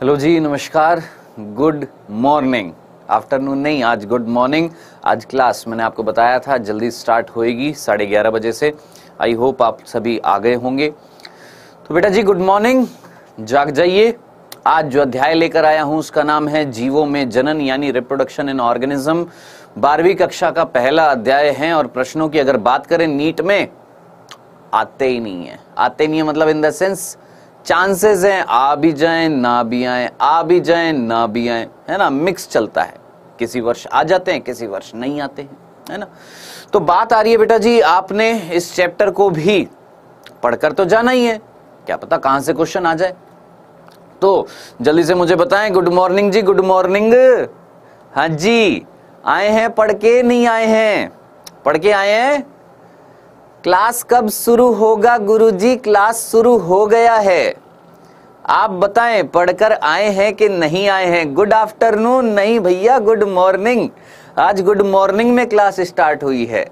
Hello जी, नमस्कार, good morning. Afternoon नहीं, आज गुड मॉर्निंग। आज क्लास मैंने आपको बताया था जल्दी स्टार्ट होएगी 11:30 बजे से। आई होप आप सभी आ गए होंगे। तो बेटा जी गुड मॉर्निंग, जाग जाइए। आज जो अध्याय लेकर आया हूं उसका नाम है जीवों में जनन यानी रिप्रोडक्शन इन ऑर्गेनिज्म। 12वीं कक्षा का पहला अध्याय है और प्रश्नों की अगर बात करें नीट में आते ही नहीं है। आते नहीं है मतलब इन द सेंस चांसेस हैं आ भी जाएं ना भी आए, आ भी जाएं ना भी आए, है ना, मिक्स चलता है। किसी वर्ष आ जाते हैं, किसी वर्ष नहीं आते हैं, है ना। तो बात आ रही है बेटा जी, आपने इस चैप्टर को भी पढ़कर तो जाना ही है, क्या पता कहां से क्वेश्चन आ जाए। तो जल्दी से मुझे बताएं। गुड मॉर्निंग जी, गुड मॉर्निंग। हाँ जी, आए हैं पढ़ के, नहीं आए हैं पढ़ के आए हैं। क्लास कब शुरू होगा गुरुजी? क्लास शुरू हो गया है। आप बताएं पढ़कर आए हैं कि नहीं आए हैं। गुड आफ्टरनून नहीं भैया, गुड मॉर्निंग। आज गुड मॉर्निंग में क्लास स्टार्ट हुई है।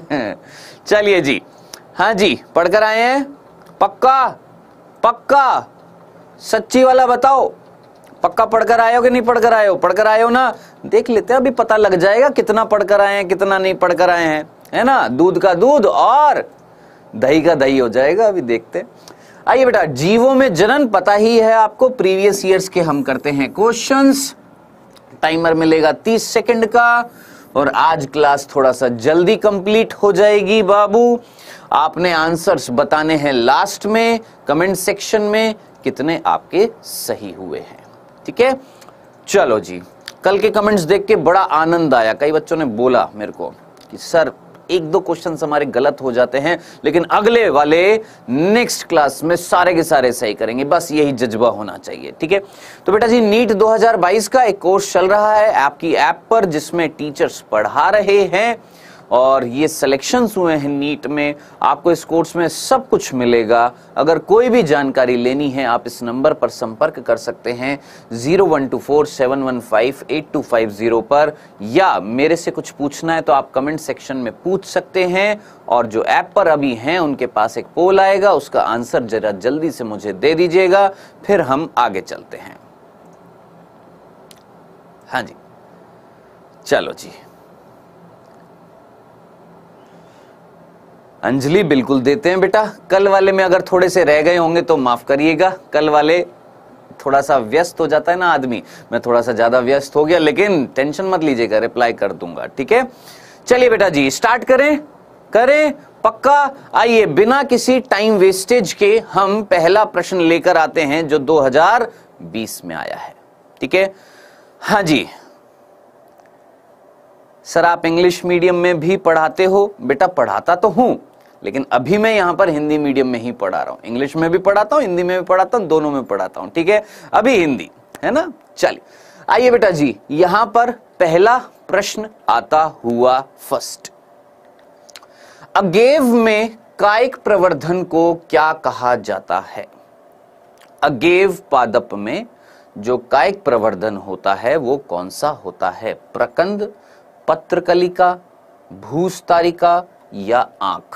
चलिए जी, हाँ जी, पढ़कर आए हैं पक्का? पक्का सच्ची वाला बताओ, पक्का पढ़कर आए हो कि नहीं पढ़कर आए हो? पढ़कर आए हो ना? देख लेते हैं, अभी पता लग जाएगा कितना पढ़कर आए हैं कितना नहीं पढ़कर आए हैं, है ना। दूध का दूध और दही का दही हो जाएगा, अभी देखते हैं। आइए बेटा, जीवों में जनन पता ही है आपको, प्रीवियस ईयर्स के हम करते हैं क्वेश्चंस। टाइमर मिलेगा 30 सेकंड का और आज क्लास थोड़ा सा जल्दी कंप्लीट हो जाएगी बाबू। आपने आंसर्स बताने हैं लास्ट में कमेंट सेक्शन में कितने आपके सही हुए हैं, ठीक है। चलो जी, कल के कमेंट्स देख के बड़ा आनंद आया। कई बच्चों ने बोला मेरे को कि सर एक दो क्वेश्चन हमारे गलत हो जाते हैं, लेकिन अगले वाले नेक्स्ट क्लास में सारे के सारे सही करेंगे। बस यही जज्बा होना चाहिए, ठीक है। तो बेटा जी, नीट 2022 का एक कोर्स चल रहा है आपकी ऐप पर, जिसमें टीचर्स पढ़ा रहे हैं और ये सिलेक्शंस हुए हैं नीट में। आपको इस कोर्स में सब कुछ मिलेगा। अगर कोई भी जानकारी लेनी है आप इस नंबर पर संपर्क कर सकते हैं 0124715825 पर, या मेरे से कुछ पूछना है तो आप कमेंट सेक्शन में पूछ सकते हैं। और जो ऐप पर अभी हैं उनके पास एक पोल आएगा, उसका आंसर जरा जल्दी से मुझे दे दीजिएगा, फिर हम आगे चलते हैं। हाँ जी, चलो जी। अंजलि बिल्कुल देते हैं बेटा। कल वाले में अगर थोड़े से रह गए होंगे तो माफ करिएगा, कल वाले थोड़ा सा व्यस्त हो जाता है ना आदमी, मैं थोड़ा सा ज्यादा व्यस्त हो गया, लेकिन टेंशन मत लीजिएगा, रिप्लाई कर दूंगा, ठीक है। चलिए बेटा जी, स्टार्ट करें पक्का। आइए, बिना किसी टाइम वेस्टेज के हम पहला प्रश्न लेकर आते हैं जो 2020 में आया है, ठीक है। हाँ जी सर, आप इंग्लिश मीडियम में भी पढ़ाते हो? बेटा पढ़ाता तो हूं, लेकिन अभी मैं यहां पर हिंदी मीडियम में ही पढ़ा रहा हूं। इंग्लिश में भी पढ़ाता हूं, हिंदी में भी पढ़ाता हूं, दोनों में पढ़ाता हूं, ठीक है। अभी हिंदी, है ना। चलिए आइए बेटा जी, यहां पर पहला प्रश्न आता हुआ फर्स्ट। अगेव में कायिक प्रवर्धन को क्या कहा जाता है? अगेव पादप में जो कायिक प्रवर्धन होता है वो कौन सा होता है? प्रकंद, पत्रकलिका, भूस्तारिका या आंख?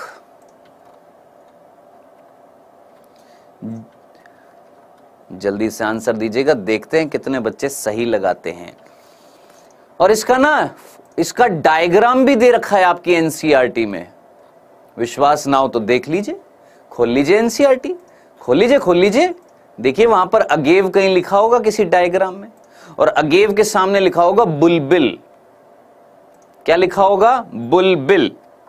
जल्दी से आंसर दीजिएगा, देखते हैं कितने बच्चे सही लगाते हैं। और इसका डायग्राम भी दे रखा है आपकी एनसीईआरटी में। विश्वास ना हो तो देख लीजिए, खोल लीजिए एनसीईआरटी, खोल लीजिए, देखिए वहां पर अगेव कहीं लिखा होगा किसी डायग्राम में, और अगेव के सामने लिखा होगा बुलबिल। क्या लिखा होगा? बुलबिल।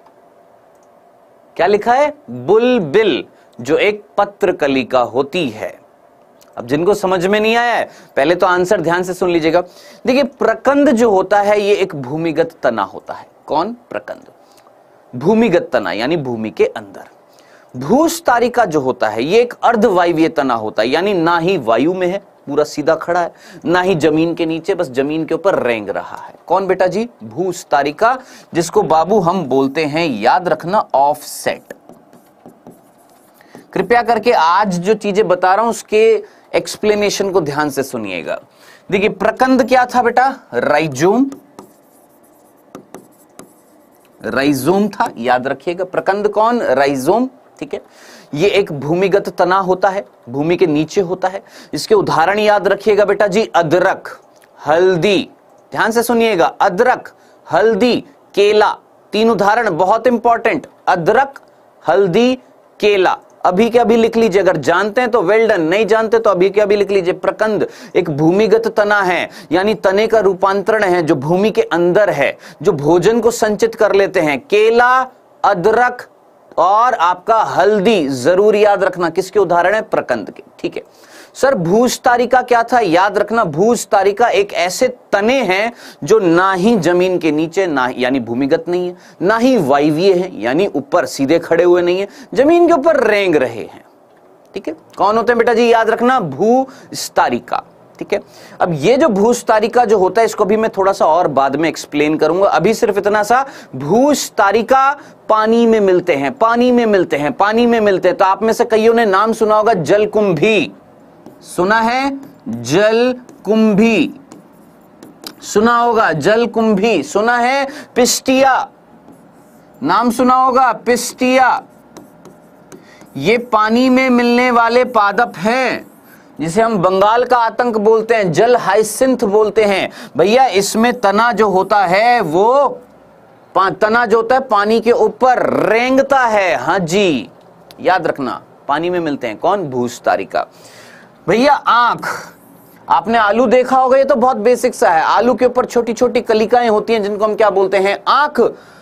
क्या लिखा है? बुलबिल, जो एक पत्रकलिका होती है। अब जिनको समझ में नहीं आया है, पहले तो आंसर ध्यान से सुन लीजिएगा। देखिए, प्रकंद जो होता है ये एक भूमिगत तना होता है। कौन? प्रकंद, भूमिगत तना यानी भूमि के अंदर। भूस्तारिका जो होता है ये एक अर्धवायवीय तना होता है, यानी ना ही वायु में है, पूरा सीधा खड़ा है, ना ही जमीन के नीचे, बस जमीन के ऊपर रेंग रहा है। कौन बेटा जी? भूस्तारिका, जिसको बाबू हम बोलते हैं, याद रखना, ऑफसेट। कृपया करके आज जो चीजें बता रहा हूं उसके एक्सप्लेनेशन को ध्यान से सुनिएगा। देखिए, प्रकंद क्या था बेटा? राइजोम, राइजोम था, याद रखिएगा। प्रकंद कौन? राइजोम, ठीक है। ये एक भूमिगत तना होता है, भूमि के नीचे होता है। इसके उदाहरण याद रखिएगा बेटा जी, अदरक, हल्दी, ध्यान से सुनिएगा, अदरक, हल्दी, केला, 3 उदाहरण बहुत इंपॉर्टेंट, अदरक, हल्दी, केला। अभी के अभी लिख लीजिए, अगर जानते हैं तो वेल डन, नहीं जानते तो अभी के अभी लिख लीजिए। प्रकंद एक भूमिगत तना है, यानी तने का रूपांतरण है जो भूमि के अंदर है, जो भोजन को संचित कर लेते हैं। केला, अदरक और आपका हल्दी, जरूर याद रखना किसके उदाहरण है, प्रकंद के। ठीक है सर, भूस्तारिका क्या था, याद रखना, भूस्तारिका एक ऐसे तने हैं जो ना ही जमीन के नीचे, ना यानी भूमिगत नहीं है, ना ही वायवीय है यानी ऊपर सीधे खड़े हुए नहीं है, जमीन के ऊपर रेंग रहे हैं। ठीक है, कौन होते हैं बेटा जी, याद रखना, भूस्तारिका। ठीक है, अब ये जो भूस्तारिका जो होता है इसको भी मैं थोड़ा सा और बाद में एक्सप्लेन करूंगा, अभी सिर्फ इतना सा, भूस्तारिका पानी में मिलते हैं, पानी में मिलते हैं, पानी में मिलते हैं। तो आप में से कईयों ने नाम सुना होगा जलकुंभी, सुना है, जलकुंभी सुना होगा, जलकुंभी सुना है, पिस्टिया नाम सुना होगा, पिस्टिया, ये पानी में मिलने वाले पादप हैं जिसे हम बंगाल का आतंक बोलते हैं, जल हाइसिंथ बोलते हैं। भैया इसमें तना जो होता है वो तना जो होता है पानी के ऊपर रेंगता है। हाँ जी, याद रखना, पानी में मिलते हैं। कौन, भूस्तारिका। भैया आंख, आपने आलू देखा होगा, ये तो बहुत बेसिक सा है। आलू के ऊपर छोटी छोटी कलिकाएं होती हैं जिनको हम क्या बोलते हैं, आंख,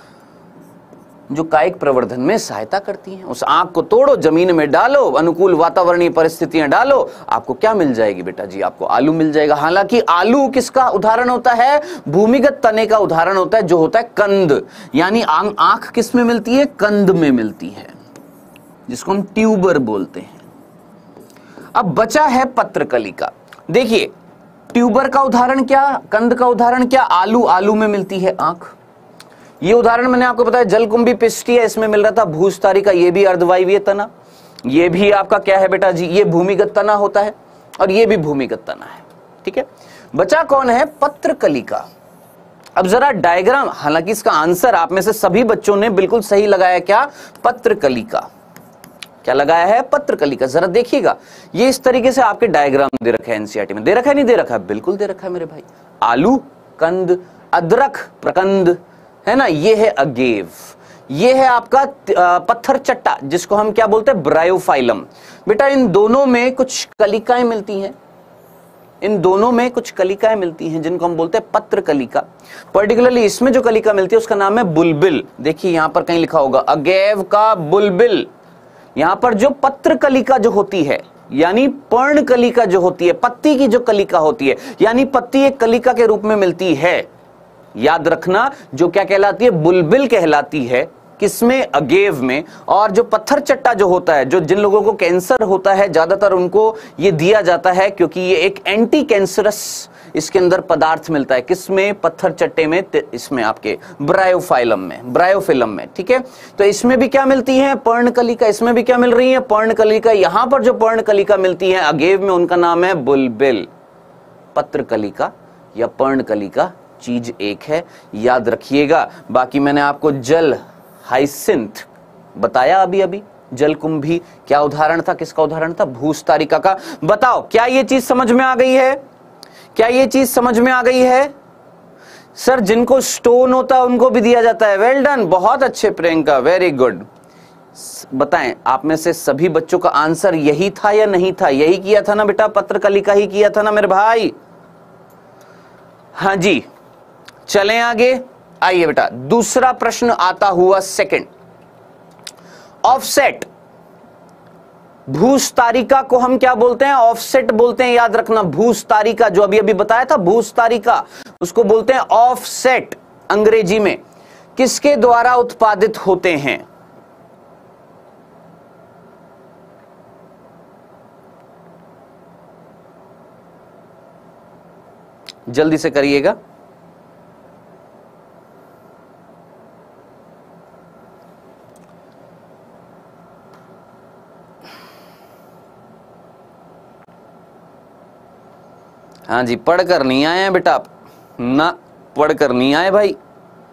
जो कायिक प्रवर्धन में सहायता करती हैं। उस आंख को तोड़ो, जमीन में डालो, अनुकूल वातावरणीय परिस्थितियां डालो, आपको क्या मिल जाएगी बेटा जी, आपको आलू मिल जाएगा। हालांकि आलू किसका उदाहरण होता है, भूमिगत तने का उदाहरण होता है जो होता है कंद, यानी आंख किस में मिलती है, कंद में मिलती है, जिसको हम ट्यूबर बोलते हैं। अब बचा है पत्रकलिका। देखिए ट्यूबर का उदाहरण क्या, कंद का उदाहरण क्या, आलू, आलू में मिलती है आंख। ये उदाहरण मैंने आपको बताया, जलकुंभी, पिस्टिया, इसमें मिल रहा था भूस्तारिका, ये भी अर्धवायवीय तना, ये भी आपका क्या है बेटा जी, ये भूमिगत तना होता है और ये भी भूमिगत तना है। ठीक है, बचा कौन है, पत्रकलिका। अब जरा डायग्राम, हालांकि इसका आंसर आप में से सभी बच्चों ने बिल्कुल सही लगाया, क्या, पत्रकलिका। क्या लगाया है, पत्रकलिका। जरा देखिएगा, ये इस तरीके से आपके डायग्राम दे रखा है एनसीईआरटी में, दे रखा है नहीं दे रखा है, बिल्कुल दे रखा है मेरे भाई। आलू, कंद, अदरक, प्रकंद, है ना, ये है अगेव, ये है आपका पत्थर चट्टा, जिसको हम क्या बोलते हैं, ब्रायोफाइलम। बेटा इन दोनों में कुछ कलिकाएं मिलती हैं, इन दोनों में कुछ कलिकाएं मिलती हैं जिनको हम बोलते हैं पत्रकलिका। पर्टिकुलरली इसमें जो कलिका मिलती है उसका नाम है बुलबिल। देखिए यहां पर कहीं लिखा होगा अगेव का बुलबिल। यहां पर जो पत्रकलिका जो होती है, यानी पर्णकलिका जो होती है, पत्ती की जो कलिका होती है, यानी पत्ती एक कलिका के रूप में मिलती है, याद रखना, जो क्या कहलाती है, बुलबिल कहलाती है, किसमें, अगेव में। और जो पत्थर चट्टा जो होता है, जो जिन लोगों को कैंसर होता है ज्यादातर उनको ये दिया जाता है, क्योंकि ये एक एंटी कैंसरस इसके अंदर पदार्थ मिलता है, किसमें, पत्थर चट्टे में, इसमें आपके ब्रायोफाइलम में, ब्रायोफिलम में। ठीक है, तो इसमें भी क्या मिलती है, पर्णकलिका, इसमें भी क्या मिल रही है, पर्णकलिका। यहां पर जो पर्णकलिका मिलती है अगेव में, उनका नाम है बुलबिल। पत्रकलिका या पर्णकलिका चीज एक है, याद रखिएगा। बाकी मैंने आपको जल हाइसिंथ बताया अभी अभी, जलकुंभी क्या उदाहरण था, किसका उदाहरण था, भूस्तारिका का। बताओ क्या ये चीज समझ में आ गई है, क्या ये चीज समझ में आ गई है। सर जिनको स्टोन होता है उनको भी दिया जाता है, वेल डन, बहुत अच्छे प्रियंका, वेरी गुड। बताएं आप में से सभी बच्चों का आंसर यही था या नहीं था, यही किया था ना बेटा, पत्रकलिका ही किया था ना मेरे भाई। हाँ जी, चलें आगे, आइए बेटा दूसरा प्रश्न आता हुआ सेकंड। ऑफसेट, भूस्तारिका को हम क्या बोलते हैं, ऑफसेट बोलते हैं, याद रखना। भूस्तारिका जो अभी अभी बताया था, भूस्तारिका, उसको बोलते हैं ऑफसेट अंग्रेजी में। किसके द्वारा उत्पादित होते हैं, जल्दी से करिएगा। हाँ जी, पढ़कर नहीं आए हैं बेटा आप ना, पढ़कर नहीं आए भाई,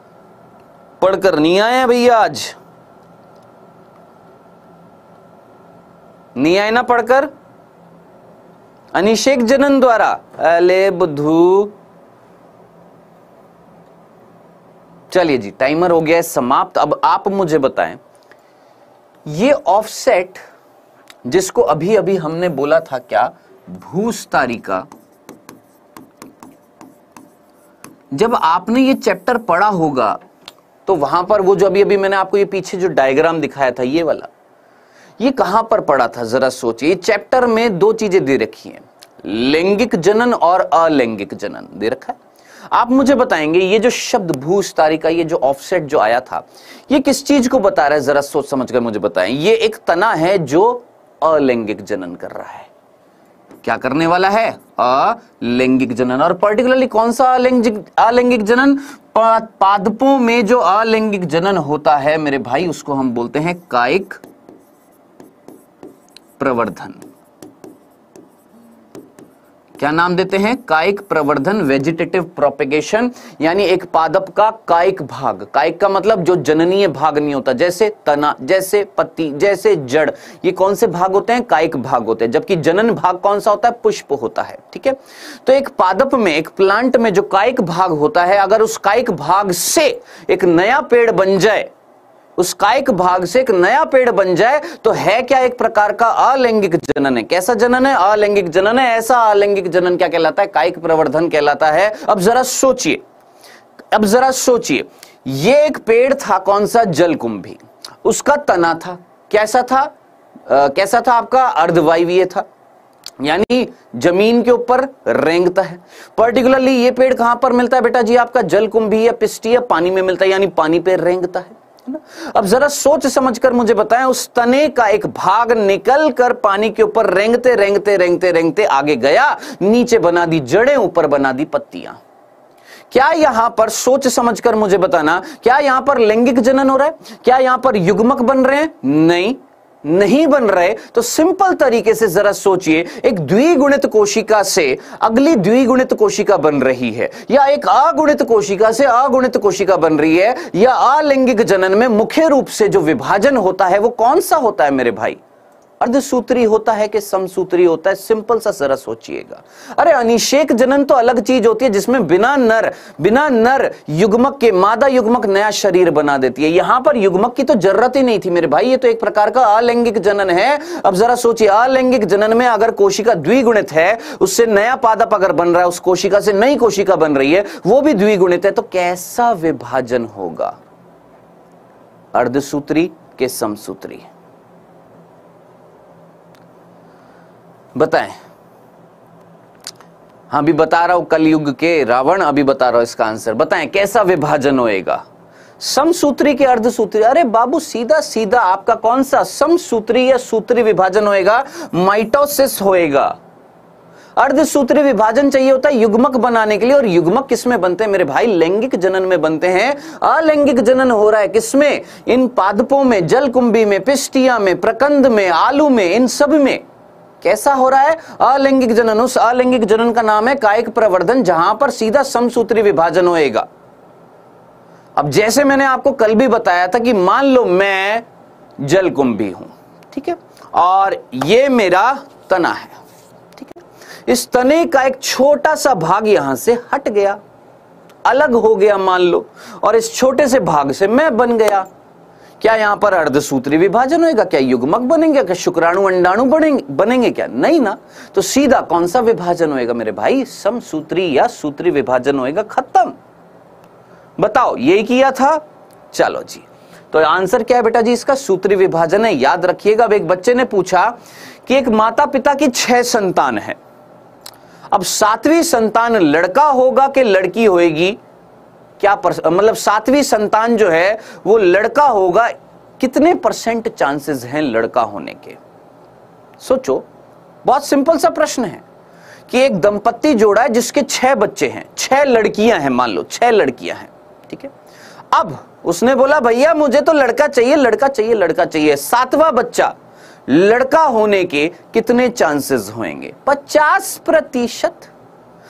पढ़कर नहीं आए हैं भैया आज। नहीं आए ना पढ़कर? अनिषेक जनन द्वारा, अले बुद्धू। चलिए जी, टाइमर हो गया है समाप्त। अब आप मुझे बताएं, ये ऑफसेट जिसको अभी अभी हमने बोला था क्या, भूस्तारिका, जब आपने ये चैप्टर पढ़ा होगा तो वहां पर वो जो अभी अभी मैंने आपको ये पीछे जो डायग्राम दिखाया था ये वाला, ये कहां पर पढ़ा था जरा सोचिए। चैप्टर में दो चीजें दे रखी हैं, लैंगिक जनन और अलैंगिक जनन दे रखा है। आप मुझे बताएंगे ये जो शब्द भूस्तारिका, ये जो ऑफसेट जो आया था, ये किस चीज को बता रहा है, जरा सोच समझकर मुझे बताएं। ये एक तना है जो अलैंगिक जनन कर रहा है। क्या करने वाला है? अलैंगिक जनन। और पर्टिकुलरली कौन सा अलैंगिक जनन? पादपों में जो अलैंगिक जनन होता है मेरे भाई, उसको हम बोलते हैं कायिक प्रवर्धन। क्या नाम देते हैं? कायिक प्रवर्धन, वेजिटेटिव प्रोपेगेशन। यानी एक पादप का कायिक भाग, कायिक का मतलब जो जननीय भाग नहीं होता, जैसे तना, जैसे पत्ती, जैसे जड़, ये कौन से भाग होते हैं? कायिक भाग होते हैं। जबकि जनन भाग कौन सा होता है? पुष्प होता है। ठीक है, तो एक पादप में, एक प्लांट में जो कायिक भाग होता है, अगर उस कायिक भाग से एक नया पेड़ बन जाए, उस कायिक भाग से एक नया पेड़ बन जाए, तो है क्या? एक प्रकार का अलैंगिक जनन है। कैसा जनन है? अलैंगिक जनन है। ऐसा अलैंगिक जनन क्या कहलाता है? कायिक प्रवर्धन कहलाता है। अब जरा सोचिए, ये एक पेड़ था, कौन सा? जलकुंभी। उसका तना था, कैसा था? कैसा था आपका? अर्धवायवीय था, यानी जमीन के ऊपर रेंगता है। पर्टिकुलरली ये पेड़ कहां पर मिलता है बेटा जी? आपका जलकुंभी या पिस्टी या पानी में मिलता है, यानी पानी पे रेंगता है। अब जरा सोच समझकर मुझे बताएं, उस तने का एक भाग निकल कर पानी के ऊपर रेंगते रेंगते रेंगते रेंगते आगे गया, नीचे बना दी जड़ें, ऊपर बना दी पत्तियां। क्या यहां पर, सोच समझकर मुझे बताना, क्या यहां पर लैंगिक जनन हो रहा है? क्या यहां पर युग्मक बन रहे हैं? नहीं बन रहे। तो सिंपल तरीके से जरा सोचिए, एक द्विगुणित कोशिका से अगली द्विगुणित कोशिका बन रही है, या एक अगुणित कोशिका से अगुणित कोशिका बन रही है, या अलैंगिक जनन में मुख्य रूप से जो विभाजन होता है वो कौन सा होता है मेरे भाई? अर्धसूत्री होता है कि समसूत्री होता है? सिंपल सा जरा सोचिएगा। अरे अनिषेक जनन तो अलग चीज होती है, जिसमें बिना नर युग्मक के मादा युग्मक नया शरीर बना देती है। यहां पर युग्मक की तो जरूरत ही नहीं थी मेरे भाई, ये तो एक प्रकार का अलैंगिक जनन है। अब जरा सोचिए, अलैंगिक जनन में अगर कोशिका द्विगुणित है, उससे नया पादप अगर बन रहा है, उस कोशिका से नई कोशिका बन रही है, वो भी द्विगुणित है, तो कैसा विभाजन होगा? अर्धसूत्री के समसूत्री? बताएं। हाँ, अभी बता रहा हूं, कलयुग के रावण, अभी बता रहा हूं इसका आंसर। बताएं कैसा विभाजन होएगा? समसूत्री के अर्धसूत्री? अरे बाबू, सीधा सीधा आपका कौन सा समसूत्री या सूत्री विभाजन होएगा? माइटोसिस होएगा। अर्धसूत्री विभाजन चाहिए होता है युग्मक बनाने के लिए, और युग्मक किसमें बनते हैं मेरे भाई? लैंगिक जनन में बनते हैं। अलैंगिक जनन हो रहा है किसमें? इन पादपों में, जलकुंभी में, पिस्टिया में, प्रकंद में, आलू में, इन सब में। कैसा हो रहा है? अलैंगिक जनन। उस अलैंगिक जनन का नाम है कायिक प्रवर्धन, जहां पर सीधा समसूत्री विभाजन होएगा। अब जैसे मैंने आपको कल भी बताया था कि मान लो मैं जलकुंभी हूं, ठीक है, और ये मेरा तना है, ठीक है। इस तने का एक छोटा सा भाग यहां से हट गया, अलग हो गया मान लो, और इस छोटे से भाग से मैं बन गया। क्या यहां पर अर्धसूत्री विभाजन होएगा? क्या युग्मक बनेंगे? क्या शुक्राणु अंडाणु बनेंगे क्या? नहीं ना। तो सीधा कौन सा विभाजन होएगा मेरे भाई? समसूत्री या सूत्री विभाजन होएगा। खत्म। बताओ, यही किया था। चलो जी, तो आंसर क्या है बेटा जी? इसका सूत्री विभाजन है। याद रखिएगा। अब एक बच्चे ने पूछा कि एक माता पिता की 6 संतान है, अब 7वीं संतान लड़का होगा कि लड़की होएगी? क्या मतलब 7वीं संतान जो है वो लड़का होगा, कितने % चांसेस हैं लड़का होने के? सोचो, बहुत सिंपल सा प्रश्न है कि एक दंपत्ति जोड़ा है जिसके 6 बच्चे हैं, 6 लड़कियां हैं, मान लो 6 लड़कियां हैं, ठीक है। अब उसने बोला भैया मुझे तो लड़का चाहिए, लड़का चाहिए, लड़का चाहिए। 7वां बच्चा लड़का होने के कितने चांसेस होंगे? 50%।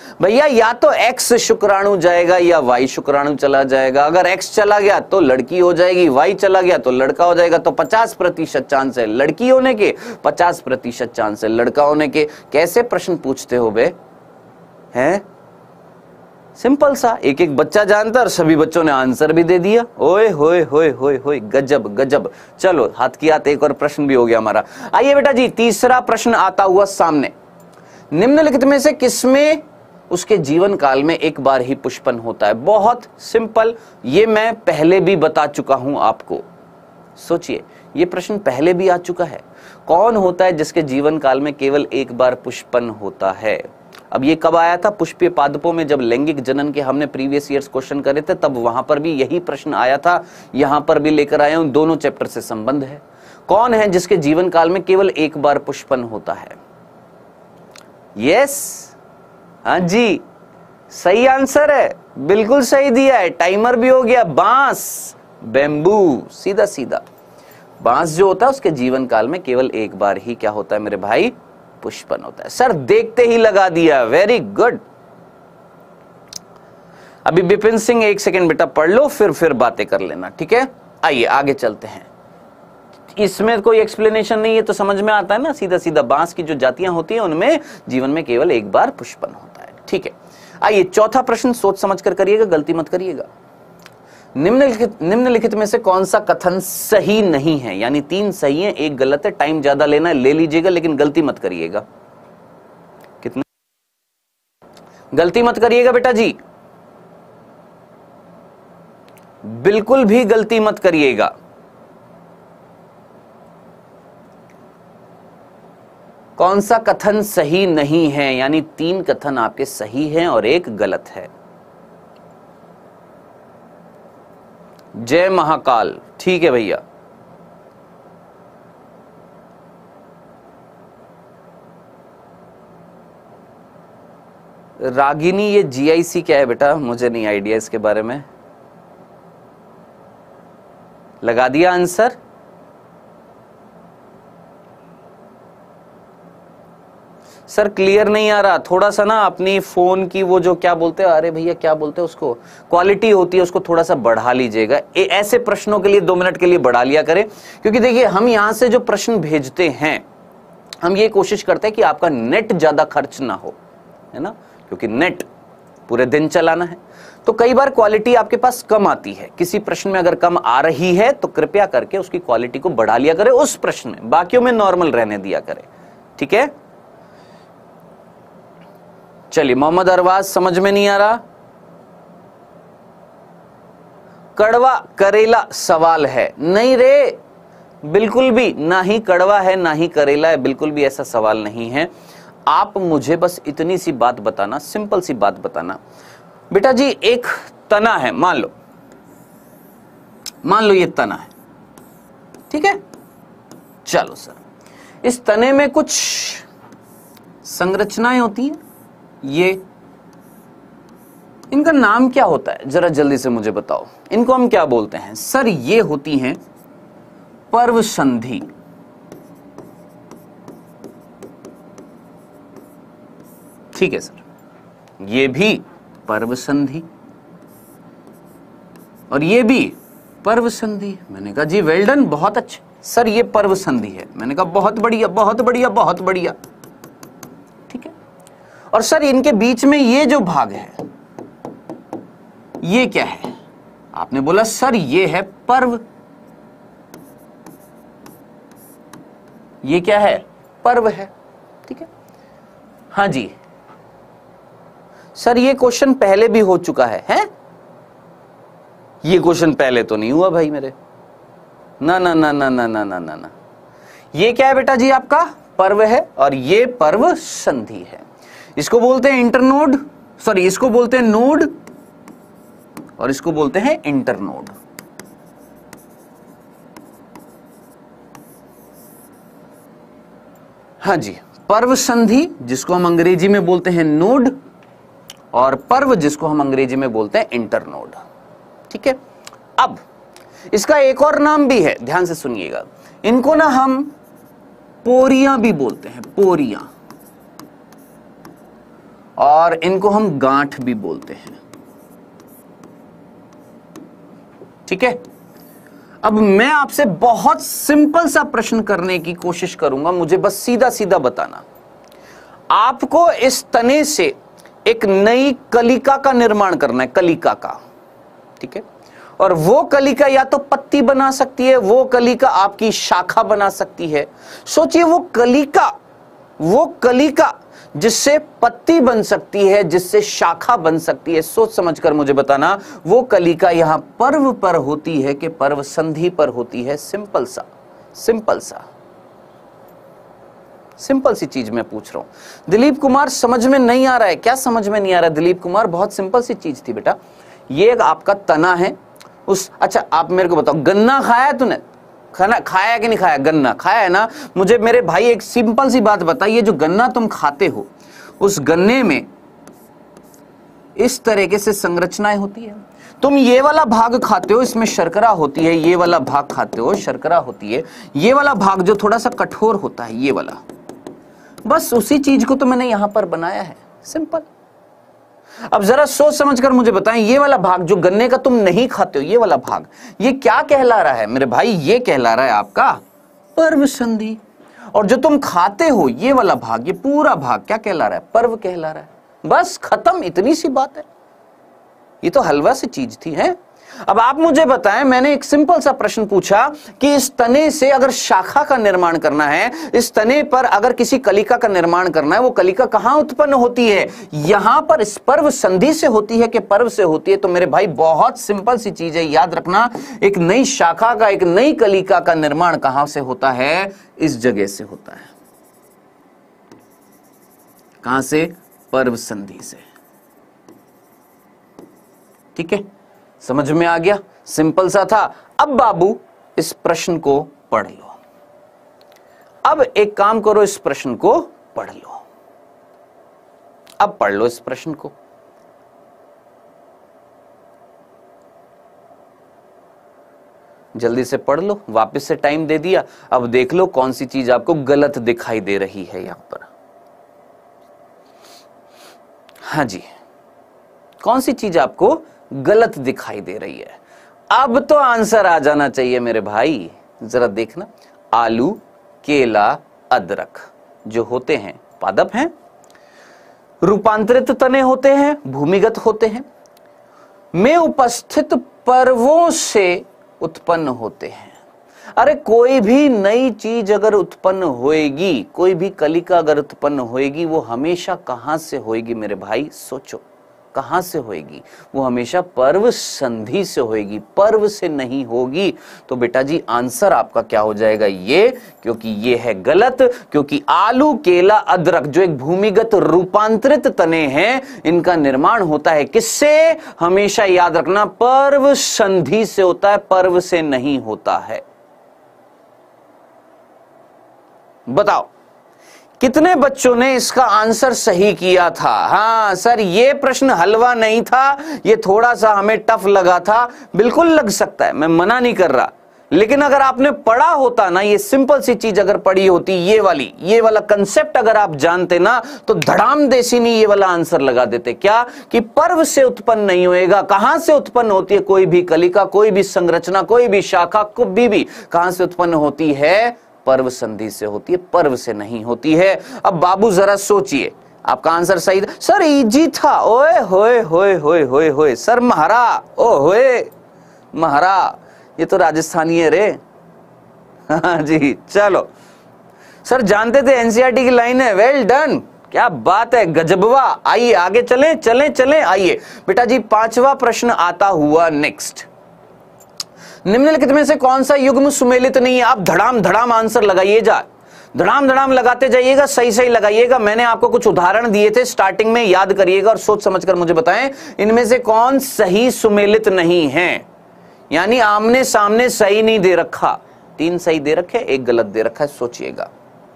भैया या तो एक्स शुक्राणु जाएगा या वाई शुक्राणु चला जाएगा। अगर एक्स चला गया तो लड़की हो जाएगी, वाई चला गया तो लड़का हो जाएगा। तो 50% चांस है लड़की होने के, 50% चांस है लड़का होने के। कैसे प्रश्न पूछते हो बे, हैं? सिंपल सा, एक एक बच्चा जानता और सभी बच्चों ने आंसर भी दे दिया। ओए होए होए होए होए, गजब गजब। चलो हाथ की हाथ एक और प्रश्न भी हो गया हमारा। आइए बेटा जी, तीसरा प्रश्न आता हुआ सामने। निम्नलिखित में से किसमें उसके जीवन काल में एक बार ही पुष्पन होता है? बहुत सिंपल, ये मैं पहले भी बता चुका हूं आपको। सोचिए, ये प्रश्न पहले भी आ चुका है। कौन होता है जिसके जीवन काल में केवल एक बार पुष्पन होता है? अब ये कब आया था? पुष्पीय पादपों में जब लैंगिक जनन के हमने प्रीवियस ईयर्स क्वेश्चन करे थे, तब वहां पर भी यही प्रश्न आया था। यहां पर भी लेकर आया हूं, दोनों चैप्टर से संबंध है। कौन है जिसके जीवन काल में केवल एक बार पुष्पन होता है? यस, हाँ जी, सही आंसर है, बिल्कुल सही दिया है। टाइमर भी हो गया। बांस, बेम्बू, सीधा सीधा। बांस जो होता है उसके जीवन काल में केवल एक बार ही क्या होता है मेरे भाई? पुष्पन होता है। सर देखते ही लगा दिया, वेरी गुड। अभी विपिन सिंह 1 सेकंड बेटा पढ़ लो, फिर बातें कर लेना, ठीक है? आइए आगे चलते हैं। इसमें कोई एक्सप्लेनेशन नहीं है तो समझ में आता है ना, सीधा सीधा। बांस की जो जातियां होती हैं उनमें जीवन में केवल एक बार पुष्पन होता है, ठीक है? आइए चौथा प्रश्न सोच समझ कर करिएगा, गलती मत करिएगा। निम्नलिखित में से कौन सा कथन सही नहीं है? यानी 3 सही है, 1 गलत है। टाइम ज्यादा लेना है, ले लीजिएगा, लेकिन गलती मत करिएगा। कितना गलती मत करिएगा बेटा जी, बिल्कुल भी गलती मत करिएगा। कौन सा कथन सही नहीं है? यानी 3 कथन आपके सही हैं और 1 गलत है। जय महाकाल, ठीक है भैया। रागिनी, ये जीआईसी क्या है बेटा? मुझे नहीं आइडिया इसके बारे में। लगा दिया आंसर? सर क्लियर नहीं आ रहा, थोड़ा सा ना अपनी फोन की वो जो क्या बोलते हैं, अरे भैया क्या बोलते हैं उसको, क्वालिटी होती है, उसको थोड़ा सा बढ़ा लीजिएगा। ऐसे प्रश्नों के लिए 2 मिनट के लिए बढ़ा लिया करें, क्योंकि देखिए हम यहां से जो प्रश्न भेजते हैं, हम ये कोशिश करते हैं कि आपका नेट ज्यादा खर्च ना हो, है ना? क्योंकि नेट पूरे दिन चलाना है, तो कई बार क्वालिटी आपके पास कम आती है। किसी प्रश्न में अगर कम आ रही है तो कृपया करके उसकी क्वालिटी को बढ़ा लिया करें उस प्रश्न में, बाकियों में नॉर्मल रहने दिया करें, ठीक है? चलिए, मोहम्मद अरवाज समझ में नहीं आ रहा। कड़वा करेला सवाल है? नहीं रे, बिल्कुल भी ना ही कड़वा है ना ही करेला है, बिल्कुल भी ऐसा सवाल नहीं है। आप मुझे बस इतनी सी बात बताना, सिंपल सी बात बताना बेटा जी। एक तना है, मान लो ये तना है, ठीक है? चलो सर, इस तने में कुछ संरचनाएं होती हैं, ये इनका नाम क्या होता है? जरा जल्दी से मुझे बताओ, इनको हम क्या बोलते हैं? सर ये होती हैं पर्व संधि। ठीक है सर, ये भी पर्व संधि और ये भी पर्व संधि। मैंने कहा जी वेल डन, बहुत अच्छे सर, ये पर्व संधि है। मैंने कहा बहुत बढ़िया बहुत बढ़िया बहुत बढ़िया, ठीक है। और सर इनके बीच में ये जो भाग है ये क्या है? आपने बोला सर ये है पर्व। ये क्या है? पर्व है, ठीक है। हाँ जी सर, ये क्वेश्चन पहले भी हो चुका है, हैं? ये क्वेश्चन पहले तो नहीं हुआ भाई मेरे, ना ना ना ना ना ना ना ना ना। ये क्या है बेटा जी? आपका पर्व है और ये पर्व संधि है। इसको बोलते हैं इंटरनोड, सॉरी इसको बोलते हैं नोड और इसको बोलते हैं इंटरनोड। हाँ जी, पर्व संधि जिसको हम अंग्रेजी में बोलते हैं नोड और पर्व जिसको हम अंग्रेजी में बोलते हैं इंटरनोड, ठीक है। अब इसका एक और नाम भी है, ध्यान से सुनिएगा। इनको ना हम पोरियां भी बोलते हैं, पोरियां। और इनको हम गांठ भी बोलते हैं। ठीक है, अब मैं आपसे बहुत सिंपल सा प्रश्न करने की कोशिश करूंगा, मुझे बस सीधा सीधा बताना। आपको इस तने से एक नई कलिका का निर्माण करना है, कलिका का। ठीक है, और वो कलिका या तो पत्ती बना सकती है, वो कलिका आपकी शाखा बना सकती है। सोचिए, वो कलिका जिससे पत्ती बन सकती है, जिससे शाखा बन सकती है, सोच समझकर मुझे बताना, वो कलिका यहां पर्व पर होती है कि पर्व संधि पर होती है? सिंपल सी चीज मैं पूछ रहा हूं। दिलीप कुमार समझ में नहीं आ रहा है? क्या समझ में नहीं आ रहा है दिलीप कुमार? बहुत सिंपल सी चीज थी बेटा। ये आपका तना है, अच्छा आप मेरे को बताओ, गन्ना खाया है तूने? खाया कि नहीं खाया? गन्ना खाया है ना? मुझे मेरे भाई एक सिंपल सी बात बता, ये जो गन्ना तुम खाते हो, उस गन्ने में इस तरीके से संरचनाएं होती है। तुम ये वाला भाग खाते हो, इसमें शर्करा होती है, ये वाला भाग खाते हो, शर्करा होती है, ये वाला भाग जो थोड़ा सा कठोर होता है, ये वाला, बस उसी चीज को तो मैंने यहां पर बनाया है। सिंपल। अब जरा सोच समझकर मुझे बताएं, ये वाला भाग जो गन्ने का तुम नहीं खाते हो, ये वाला भाग, ये क्या कहला रहा है मेरे भाई? ये कहला रहा है आपका पर्व संधि। और जो तुम खाते हो ये वाला भाग, ये पूरा भाग क्या कहला रहा है? पर्व कहला रहा है। बस खत्म, इतनी सी बात है। ये तो हलवा सी चीज थी, है? अब आप मुझे बताएं, मैंने एक सिंपल सा प्रश्न पूछा कि इस तने से अगर शाखा का निर्माण करना है, इस तने पर अगर किसी कलिका का निर्माण करना है, वो कलिका कहां उत्पन्न होती है? यहां पर इस पर्व संधि से होती है कि पर्व से होती है? तो मेरे भाई बहुत सिंपल सी चीज है, याद रखना, एक नई शाखा का, एक नई कलिका का निर्माण कहां से होता है? इस जगह से होता है। कहां से? पर्व संधि से। ठीक है, समझ में आ गया? सिंपल सा था। अब बाबू इस प्रश्न को पढ़ लो। अब एक काम करो, इस प्रश्न को पढ़ लो। अब पढ़ लो इस प्रश्न को। जल्दी से पढ़ लो, वापस से टाइम दे दिया। अब देख लो कौन सी चीज आपको गलत दिखाई दे रही है यहां पर। हाँ जी, कौन सी चीज आपको गलत दिखाई दे रही है? अब तो आंसर आ जाना चाहिए मेरे भाई। जरा देखना, आलू, केला, अदरक जो होते हैं पादप हैं, रूपांतरित तने होते हैं, भूमिगत होते हैं, में उपस्थित पर्वों से उत्पन्न होते हैं। अरे कोई भी नई चीज अगर उत्पन्न होएगी, कोई भी कलिका अगर उत्पन्न होएगी, वो हमेशा कहां से होएगी मेरे भाई? सोचो, कहां से होएगी? वो हमेशा पर्व संधि से होएगी, पर्व से नहीं होगी। तो बेटा जी आंसर आपका क्या हो जाएगा? ये, क्योंकि ये है गलत। क्योंकि आलू, केला, अदरक जो एक भूमिगत रूपांतरित तने हैं, इनका निर्माण होता है किससे? हमेशा याद रखना, पर्व संधि से होता है, पर्व से नहीं होता है। बताओ कितने बच्चों ने इसका आंसर सही किया था? हाँ सर, ये प्रश्न हलवा नहीं था, ये थोड़ा सा हमें टफ लगा था। बिल्कुल लग सकता है, मैं मना नहीं कर रहा, लेकिन अगर आपने पढ़ा होता ना, ये सिंपल सी चीज अगर पढ़ी होती, ये वाला कंसेप्ट अगर आप जानते ना, तो धड़ाम देसी नहीं ये वाला आंसर लगा देते। क्या? कि पर्व से उत्पन्न नहीं होएगा। कहां से उत्पन्न होती है कोई भी कलिका, कोई भी संरचना, कोई भी शाखा, कोई भी कहां से उत्पन्न होती है? पर्व संधि से होती है, पर्व से नहीं होती है। अब बाबू जरा सोचिए, आपका आंसर सही था सर, इजी था। ओए होए होए होए होए होए सर, महारा, ओ होए महारा, ये तो राजस्थानी है रे। हाँ जी, चलो सर, जानते थे एनसीईआरटी की लाइन है। वेल डन, क्या बात है, गजबवा। आइए आगे चलें, चलें चलें, आइए बेटा जी। 5वां प्रश्न आता हुआ नेक्स्ट। निम्नलिखित में से कौन सा युग्म सुमेलित नहीं है? आप धड़ाम धड़ाम आंसर लगाइए जा, धड़ाम धड़ाम लगाते जाइएगा, सही सही लगाइएगा। मैंने आपको कुछ उदाहरण दिए थे स्टार्टिंग में, याद करिएगा और सोच समझकर मुझे बताएं, इनमें से कौन सही सुमेलित नहीं है? यानी आमने सामने सही नहीं दे रखा। 3 सही दे रखे, 1 गलत दे रखा है, सोचिएगा।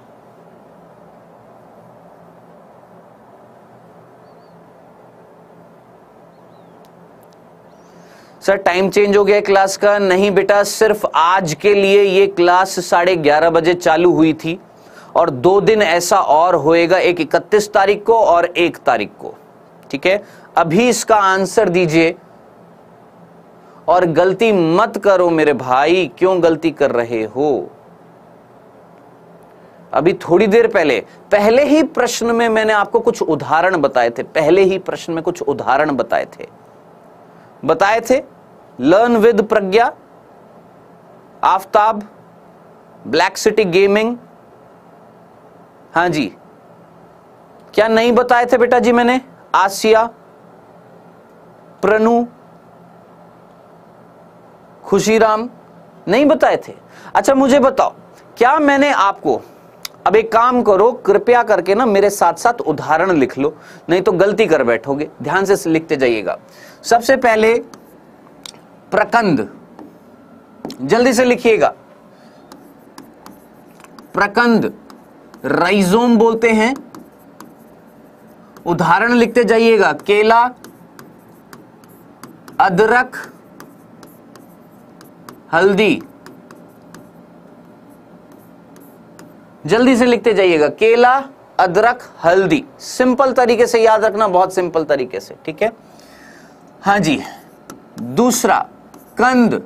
सर टाइम चेंज हो गया क्लास का? नहीं बेटा, सिर्फ आज के लिए ये क्लास 11:30 बजे चालू हुई थी और 2 दिन ऐसा और होएगा, एक 31 तारीख को और 1 तारीख को। ठीक है, अभी इसका आंसर दीजिए और गलती मत करो मेरे भाई। क्यों गलती कर रहे हो? अभी थोड़ी देर पहले ही प्रश्न में मैंने आपको कुछ उदाहरण बताए थे, पहले ही प्रश्न में कुछ उदाहरण बताए थे। Learn with Pragya, Aftab, black city gaming. हाँ जी, क्या नहीं बताए थे बेटा जी मैंने? आसिया, प्रनु, खुशीराम, नहीं बताए थे? अच्छा मुझे बताओ, क्या मैंने आपको, अब एक काम करो, कृपया करके ना मेरे साथ साथ उदाहरण लिख लो, नहीं तो गलती कर बैठोगे। ध्यान से लिखते जाइएगा। सबसे पहले प्रकंद, जल्दी से लिखिएगा। प्रकंद राइजोम बोलते हैं। उदाहरण लिखते जाइएगा। केला, अदरक, हल्दी। जल्दी से लिखते जाइएगा। केला, अदरक, हल्दी। सिंपल तरीके से याद रखना, बहुत सिंपल तरीके से। ठीक है, हाँ जी। दूसरा कंद,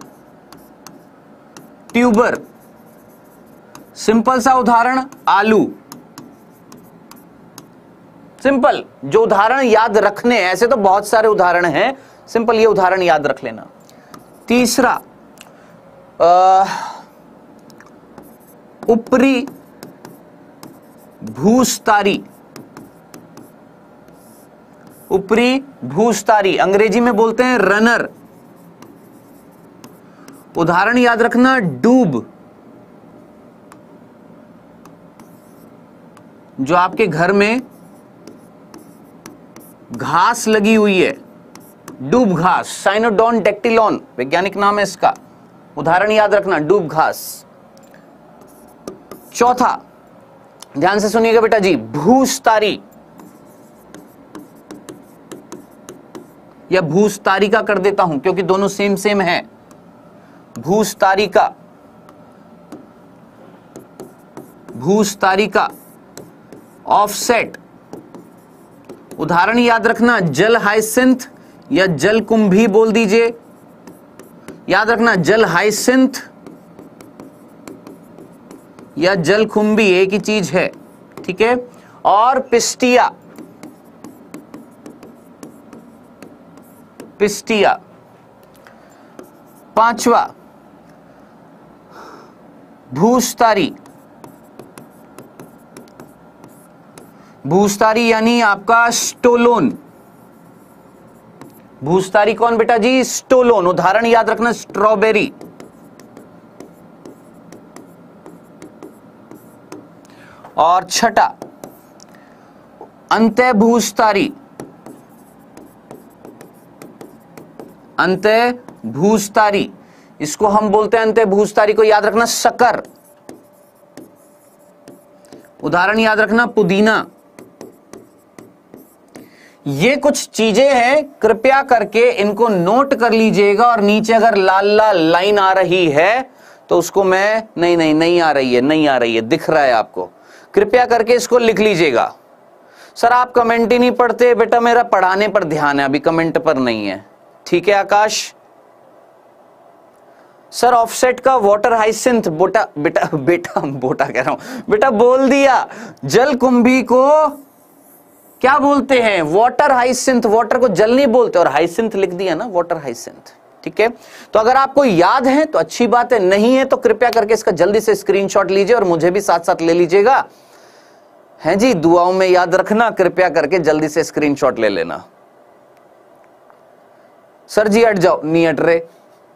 ट्यूबर। सिंपल सा उदाहरण, आलू। सिंपल, जो उदाहरण याद रखने, ऐसे तो बहुत सारे उदाहरण हैं, सिंपल ये उदाहरण याद रख लेना। तीसरा ऊपरी भूस्तारी। ऊपरी भूस्तारी अंग्रेजी में बोलते हैं रनर। उदाहरण याद रखना, डूब। जो आपके घर में घास लगी हुई है, डूब घास, साइनोडोन डेक्टिलॉन वैज्ञानिक नाम है इसका। उदाहरण याद रखना, डूब घास। चौथा, ध्यान से सुनिएगा बेटा जी, भूस्तारी या भूस्तारिका कर देता हूं क्योंकि दोनों सेम सेम है। भूस्तारिका, भूस्तारिका। ऑफसेट, उदाहरण याद रखना, जल हाइसिंथ या जल कुंभी बोल दीजिए। याद रखना, जल हाइसिंथ या जल कुंभी एक ही चीज है। ठीक है, और पिस्टिया, पिस्टिया। पांचवा भूस्तारी। भूस्तारी यानी आपका स्टोलोन। भूस्तारी कौन बेटा जी? स्टोलोन। उदाहरण याद रखना, स्ट्रॉबेरी। और छठा अंत्य भूस्तारी। अंत्य भूस्तारी, इसको हम बोलते हैं अंत्य भूस्तारी को याद रखना, शक्कर। उदाहरण याद रखना, पुदीना। ये कुछ चीजें हैं, कृपया करके इनको नोट कर लीजिएगा। और नीचे अगर लाल लाल लाइन आ रही है तो उसको मैं नहीं आ रही है, नहीं आ रही है, दिख रहा है आपको, कृपया करके इसको लिख लीजिएगा। सर आप कमेंट ही नहीं पढ़ते। बेटा मेरा पढ़ाने पर ध्यान है, अभी कमेंट पर नहीं है। ठीक है आकाश। सर ऑफसेट का वाटर हाइसिंथ, बोटा बेटा बेटा बोटा कह रहा हूं बेटा, बोल दिया। जल कुंभी को क्या बोलते हैं? Water hyacinth. वाटर को जल नहीं बोलते, और हाइसिंथ लिख दिया ना, वाटर हाइसिंथ। ठीक है, तो अगर आपको याद है तो अच्छी बात है, नहीं है तो कृपया करके इसका जल्दी से स्क्रीनशॉट लीजिए और मुझे भी साथ साथ ले लीजिएगा। हैं जी, दुआओं में याद रखना, कृपया करके जल्दी से स्क्रीनशॉट ले लेना। सर जी हट जाओ, नहीं हट रहे।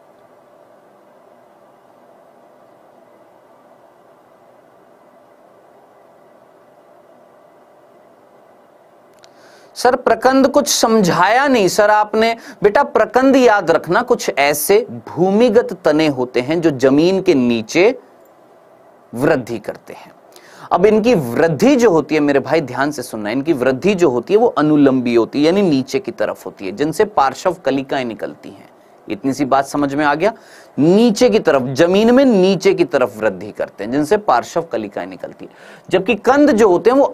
सर प्रकंद कुछ समझाया नहीं सर आपने। बेटा प्रकंद याद रखना, कुछ ऐसे भूमिगत तने होते हैं जो जमीन के नीचे वृद्धि करते हैं। अब इनकी वृद्धि जो होती है मेरे भाई ध्यान से सुनना, इनकी वृद्धि जो होती है वो अनुलंबी होती है, यानी नीचे की तरफ होती है, जिनसे पार्श्व कलिकाएं निकलती हैं। इतनी सी बात समझ में आ गया। नीचे की तरफ, जमीन में नीचे की तरफ वृद्धि करते हैं, जिनसे पार्श्व कलिकाएं निकलती है, जबकि कंद जो होते हैं वो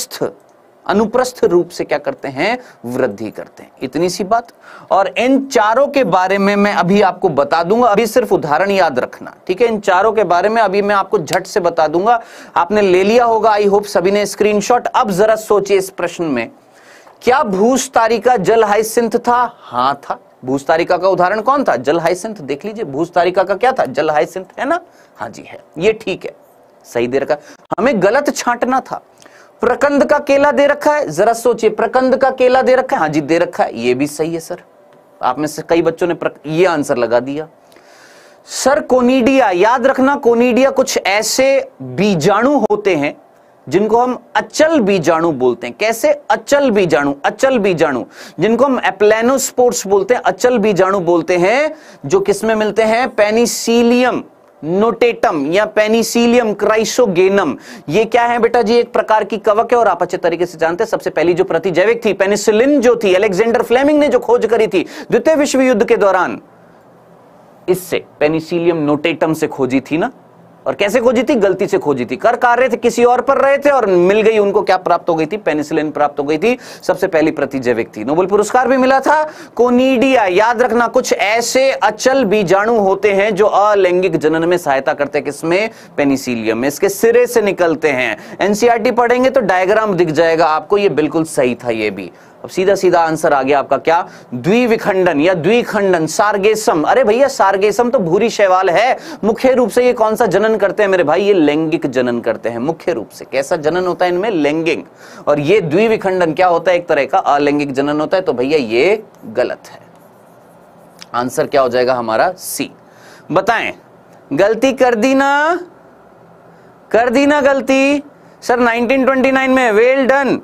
अनुप्रस्थ रूप से क्या करते हैं, वृद्धि करते हैं। इतनी सी बात। और इन चारों के बारे में मैं अभी आपको बता दूंगा, अभी सिर्फ उदाहरण याद रखना, ठीक है। इन चारों के बारे में अभी मैं आपको झट से बता दूंगा। आपने ले लिया होगा, आई होप सभी ने स्क्रीनशॉट। अब जरा सोचिए इस प्रश्न में, क्या भूस्तारिका जल हाइसिंथ था? हां था। भूस्तारिका का उदाहरण कौन था? जल हाइसिंथ। देख लीजिए, भूस्तारिका का क्या था? जल हाइसिंथ, है ना? हाँ जी है, ये ठीक है, सही दे रखा। हमें गलत छांटना था। प्रकंद का केला दे रखा है, जरा सोचिए, प्रकंद का केला दे रखा है, हाँ जी दे रखा है, ये भी सही है सर। आप में से कई बच्चों ने ये आंसर लगा दिया। सर कोनिडिया, याद रखना, कोनिडिया कुछ ऐसे बीजाणु होते हैं जिनको हम अचल बीजाणु बोलते हैं। कैसे? अचल बीजाणु, अचल बीजाणु, जिनको हम एप्लेनोस्पोर्स बोलते हैं, अचल बीजाणु बोलते हैं, जो किसमें मिलते हैं? पेनिसिलियम नोटेटम या पेनिसिलियम क्राइसोगेनम। ये क्या है बेटा जी? एक प्रकार की कवक है, और आप अच्छे तरीके से जानते हैं सबसे पहली जो प्रतिजैविक थी, पेनिसिलिन जो थी, अलेक्जेंडर फ्लेमिंग ने जो खोज करी थी द्वितीय विश्व युद्ध के दौरान, इससे पेनिसिलियम नोटेटम से खोजी थी ना। और कैसे खोजी थी? गलती से खोजी थी, कर रहे थे, किसी और पर रहे थे और मिल गई उनको, क्या प्राप्त हो गई थी? पेनिसिलिन प्राप्त हो गई थी, सबसे पहली प्रतिजैविक थी। नोबेल पुरस्कार भी मिला था। कोनिडिया, याद रखना, कुछ ऐसे अचल बीजाणु होते हैं जो अलैंगिक जनन में सहायता करते हैं। किसमें? पेनिसिलियम में। इसके सिरे से निकलते हैं। एनसीईआरटी पढ़ेंगे तो डायग्राम दिख जाएगा आपको, ये बिल्कुल सही था ये भी। अब सीधा सीधा आंसर आ गया आपका, क्या? द्विविखंडन या द्विखंडन, सार्गेसम। अरे भैया सार्गेसम तो भूरी शैवाल है। मुख्य रूप से ये कौन सा जनन करते हैं मेरे भाई? ये लैंगिक जनन करते हैं मुख्य रूप से। कैसा जनन होता है इनमें? लैंगिक। और ये द्विविखंडन क्या होता है? एक तरह का अलैंगिक जनन होता है। तो भैया ये गलत है। आंसर क्या हो जाएगा हमारा? सी। बताएं, गलती कर दी ना? कर दी ना गलती? सर 1929 में। Well done.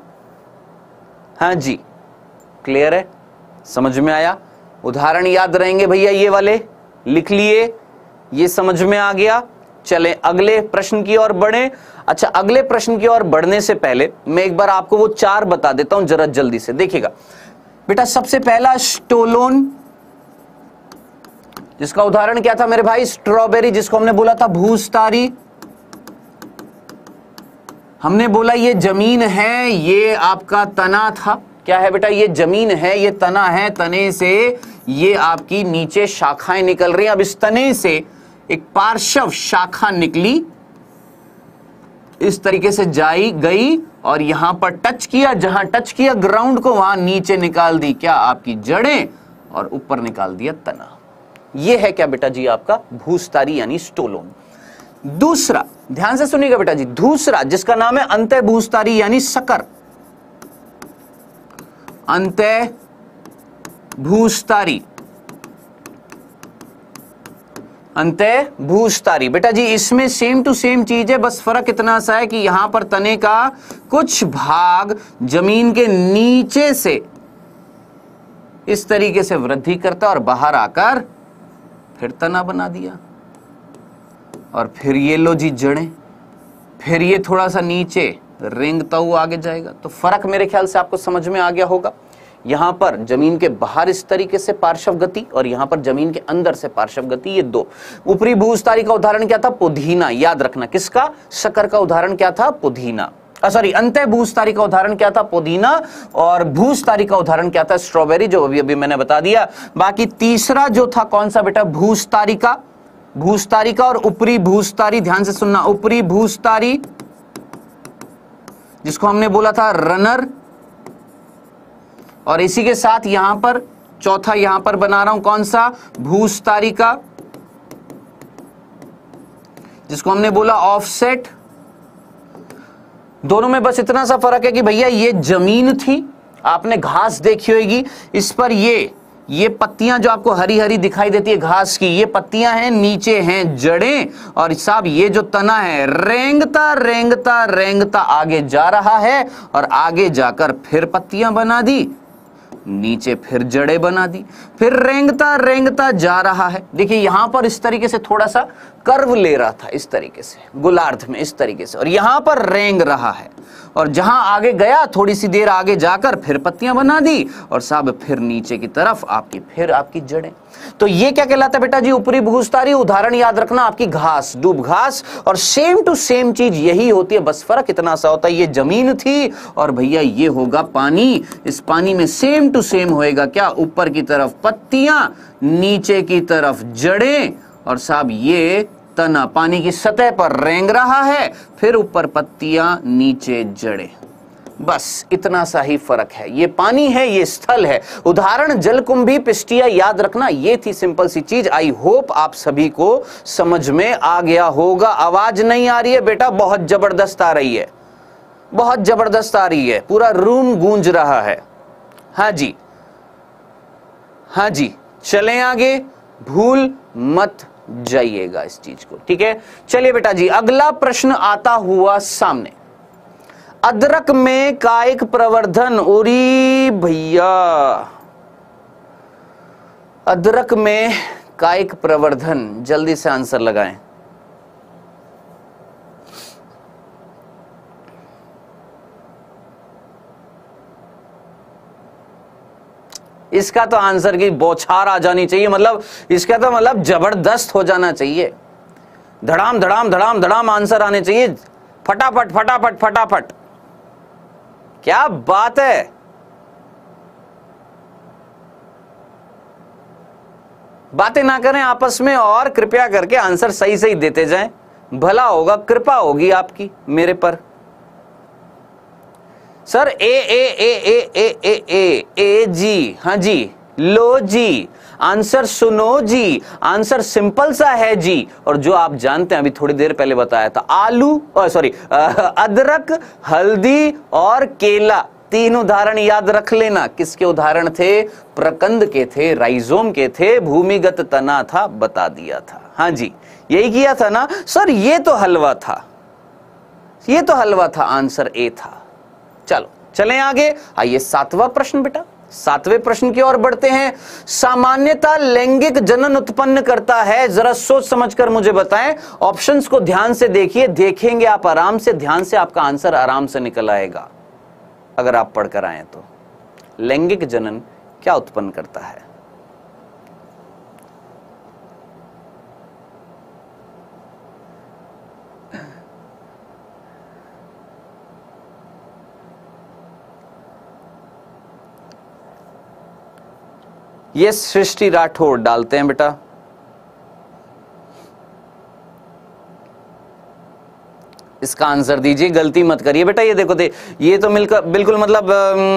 हाँ जी, क्लियर है, समझ में आया। उदाहरण याद रहेंगे भैया, ये वाले लिख लिए, ये समझ में आ गया। चले अगले प्रश्न की ओर बढ़े। अच्छा, अगले प्रश्न की ओर बढ़ने से पहले मैं एक बार आपको वो चार बता देता हूं जरा जल्दी से। देखिएगा बेटा, सबसे पहला स्टोलोन, जिसका उदाहरण क्या था मेरे भाई? स्ट्रॉबेरी, जिसको हमने बोला था भूस्तारी। हमने बोला ये जमीन है, ये आपका तना था। क्या है बेटा? ये जमीन है, ये तना है, तने से ये आपकी नीचे शाखाएं निकल रही हैं। अब इस तने से एक पार्श्व शाखा निकली, इस तरीके से जाई गई और यहां पर टच किया, जहां टच किया ग्राउंड को, वहां नीचे निकाल दी क्या? आपकी जड़ें, और ऊपर निकाल दिया तना। यह है क्या बेटा जी? आपका भूस्तारी यानी स्टोलोन। दूसरा, ध्यान से सुनिएगा बेटा जी, दूसरा जिसका नाम है अंतः भूस्तारी यानी सकर। अंतः भूस्तारी, अंतः भूस्तारी बेटा जी, इसमें सेम टू सेम चीज है, बस फर्क इतना सा है कि यहां पर तने का कुछ भाग जमीन के नीचे से इस तरीके से वृद्धि करता और बाहर आकर फिर तना बना दिया। और फिर ये लो जी जड़ें, फिर ये थोड़ा सा नीचे रेंगता हुआ आगे जाएगा। तो फर्क मेरे ख्याल से आपको समझ में आ गया होगा। यहां पर जमीन के बाहर इस तरीके से पार्श्व गति और यहां पर जमीन के अंदर से पार्श्व गति, ये दो। ऊपरी भूस्तारी का उदाहरण क्या था? पुदीना। याद रखना, किसका? शक्कर का उदाहरण क्या था? पुदीना। सॉरी, अंतः भूस्तारी का उदाहरण क्या था? पुदीना। और भूस्तारी का उदाहरण क्या था? स्ट्रॉबेरी, जो अभी अभी मैंने बता दिया। बाकी तीसरा जो था कौन सा बेटा? भूस्तारिका। भूस्तारिका और ऊपरी भूस्तारी, ध्यान से सुनना, ऊपरी भूस्तारी जिसको हमने बोला था रनर। और इसी के साथ यहां पर चौथा यहां पर बना रहा हूं, कौन सा? भूस्तारिका, जिसको हमने बोला ऑफसेट। दोनों में बस इतना सा फर्क है कि भैया ये जमीन थी, आपने घास देखी होगी, इस पर ये पत्तियां जो आपको हरी हरी दिखाई देती है घास की, ये पत्तियां हैं, नीचे हैं जड़ें, और साहब ये जो तना है रेंगता रेंगता रेंगता आगे जा रहा है और आगे जाकर फिर पत्तियां बना दी नीचे फिर जड़ें बना दी, फिर रेंगता रेंगता जा रहा है। देखिए यहां पर इस तरीके से थोड़ा सा कर्व ले रहा था, इस तरीके से गोलार्ध में इस तरीके से, और यहां पर रेंग रहा है, और जहां आगे गया थोड़ी सी देर आगे जाकर फिर पत्तियां बना दी, और साहब फिर नीचे की तरफ आपकी जड़ें। तो ये क्या कहलाता है बेटा जी? ऊपरी भूस्तारी। उदाहरण याद रखना आपकी घास, डूब घास, और सेम टू सेम चीज यही होती है, बस फर्क इतना सा होता है, ये जमीन थी और भैया ये होगा पानी। इस पानी में सेम टू सेम होएगा क्या? ऊपर की तरफ पत्तियां, नीचे की तरफ जड़ें, और साहब ये तना पानी की सतह पर रेंग रहा है, फिर ऊपर पत्तियां नीचे जड़ें। बस इतना सा ही फर्क है। ये पानी है, ये स्थल है। उदाहरण जलकुंभी, पिस्टिया याद रखना, ये थी सिंपल सी चीज। आई होप आप सभी को समझ में आ गया होगा। आवाज नहीं आ रही है बेटा? बहुत जबरदस्त आ रही है, बहुत जबरदस्त आ रही है, पूरा रूम गूंज रहा है। हाँ जी, हाँ जी, चलें आगे, भूल मत जाइएगा इस चीज को, ठीक है? चलिए बेटा जी, अगला प्रश्न आता हुआ सामने। अदरक में कायिक प्रवर्धन, ओरी भैया, अदरक में कायिक प्रवर्धन, जल्दी से आंसर लगाएं। इसका तो आंसर की बौछार आ जानी चाहिए, मतलब इसका तो मतलब जबरदस्त हो जाना चाहिए। धड़ाम धड़ाम धड़ाम धड़ाम आंसर आने चाहिए, फटाफट फटाफट फटाफट। क्या बात है, बातें ना करें आपस में और कृपया करके आंसर सही सही देते जाएं, भला होगा, कृपा होगी आपकी मेरे पर। सर ए ए ए ए ए ए ए ए जी, हाँ जी, लो जी, आंसर सुनो जी, आंसर सिंपल सा है जी। और जो आप जानते हैं, अभी थोड़ी देर पहले बताया था, आलू, सॉरी, अदरक, हल्दी और केला, तीन उदाहरण याद रख लेना। किसके उदाहरण थे? प्रकंद के थे, राइजोम के थे, भूमिगत तना था, बता दिया था। हाँ जी, यही किया था ना सर? ये तो हलवा था, ये तो हलवा था, आंसर ए था। चलो चलें आगे। आइए सातवां प्रश्न बेटा, सातवें प्रश्न की ओर बढ़ते हैं। सामान्यता लैंगिक जनन उत्पन्न करता है, जरा सोच समझकर मुझे बताएं। ऑप्शंस को ध्यान से देखिए, देखेंगे आप आराम से, ध्यान से, आपका आंसर आराम से निकल आएगा अगर आप पढ़कर आए तो। लैंगिक जनन क्या उत्पन्न करता है? ये सृष्टि राठौर डालते हैं बेटा। इसका आंसर दीजिए, गलती मत करिए बेटा। ये देखो, ये तो मिलकर बिल्कुल मतलब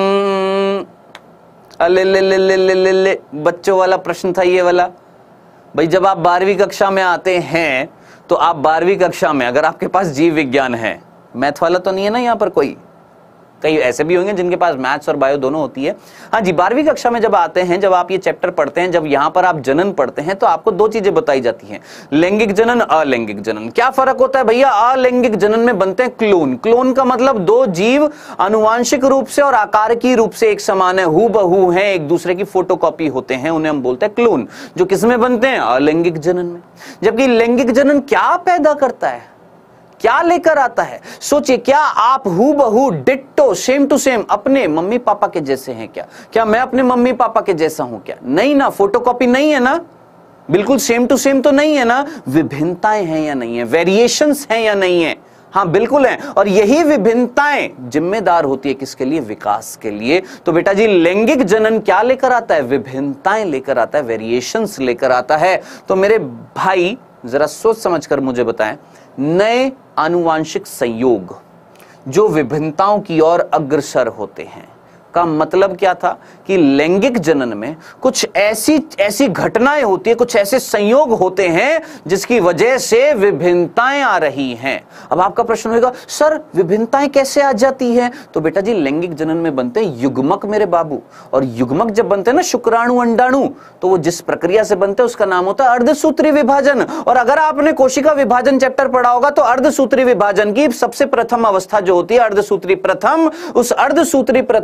ले ले ले ले ले ले ले बच्चों वाला प्रश्न था ये वाला। भाई जब आप 12वीं कक्षा में आते हैं तो आप 12वीं कक्षा में, अगर आपके पास जीव विज्ञान है, मैथ वाला तो नहीं है ना यहाँ पर कोई? कई ऐसे भी होंगे जिनके पास मैथ्स और बायो दोनों होती है। हाँ जी, 12वीं कक्षा में जब आते हैं, जब आप ये चैप्टर पढ़ते हैं, जब यहाँ पर आप जनन पढ़ते हैं, तो आपको दो चीजें बताई जाती हैं, लैंगिक जनन, अलैंगिक जनन। क्या फर्क होता है भैया? अलैंगिक जनन में बनते हैं क्लोन। क्लोन का मतलब दो जीव आनुवांशिक रूप से और आकार की रूप से एक समान है, हूबहू हैं, एक दूसरे की फोटोकॉपी होते हैं, उन्हें हम बोलते हैं क्लोन, जो किसमें बनते हैं? अलैंगिक जनन में। जबकि लैंगिक जनन क्या पैदा करता है, क्या लेकर आता है? सोचिए, क्या आप हूबहू डिट्टो सेम टू सेम अपने मम्मी पापा के जैसे हैं क्या? क्या मैं अपने मम्मी पापा के जैसा हूं क्या? नहीं ना, फोटोकॉपी नहीं है ना, बिल्कुल सेम टू सेम तो नहीं है ना। विभिन्नताएं हैं या नहीं है, वेरिएशंस हैं या नहीं है? हाँ बिल्कुल है। और यही विभिन्नताएं जिम्मेदार होती है किसके लिए? विकास के लिए। तो बेटा जी लैंगिक जनन क्या लेकर आता है? विभिन्नताएं लेकर आता है, वेरिएशंस लेकर आता है। तो मेरे भाई जरा सोच समझकर मुझे बताएं, नए आनुवांशिक संयोग जो विभिन्नताओं की ओर अग्रसर होते हैं, का मतलब क्या था कि लैंगिक जनन में कुछ ऐसी घटनाएं होती है, कुछ ऐसे संयोग होते हैं जिसकी वजह से विभिन्नताएं आ रही हैं। अब आपका प्रश्न होगा, सर विभिन्नताएं कैसे आ जाती हैं? तो बेटा जी लैंगिक जनन में बनते हैं युग्मक मेरे बाबू, और युग्मक जब बनते हैं ना, शुक्राणु अंडाणु, तो वो जिस प्रक्रिया से बनते हैं उसका नाम होता है अर्धसूत्री विभाजन। और अगर आपने कोशिका विभाजन चैप्टर पढ़ा होगा तो अर्धसूत्री विभाजन की सबसे प्रथम अवस्था जो होती है अर्धसूत्री प्रथम, उस अर्धसूत्री प्रथम की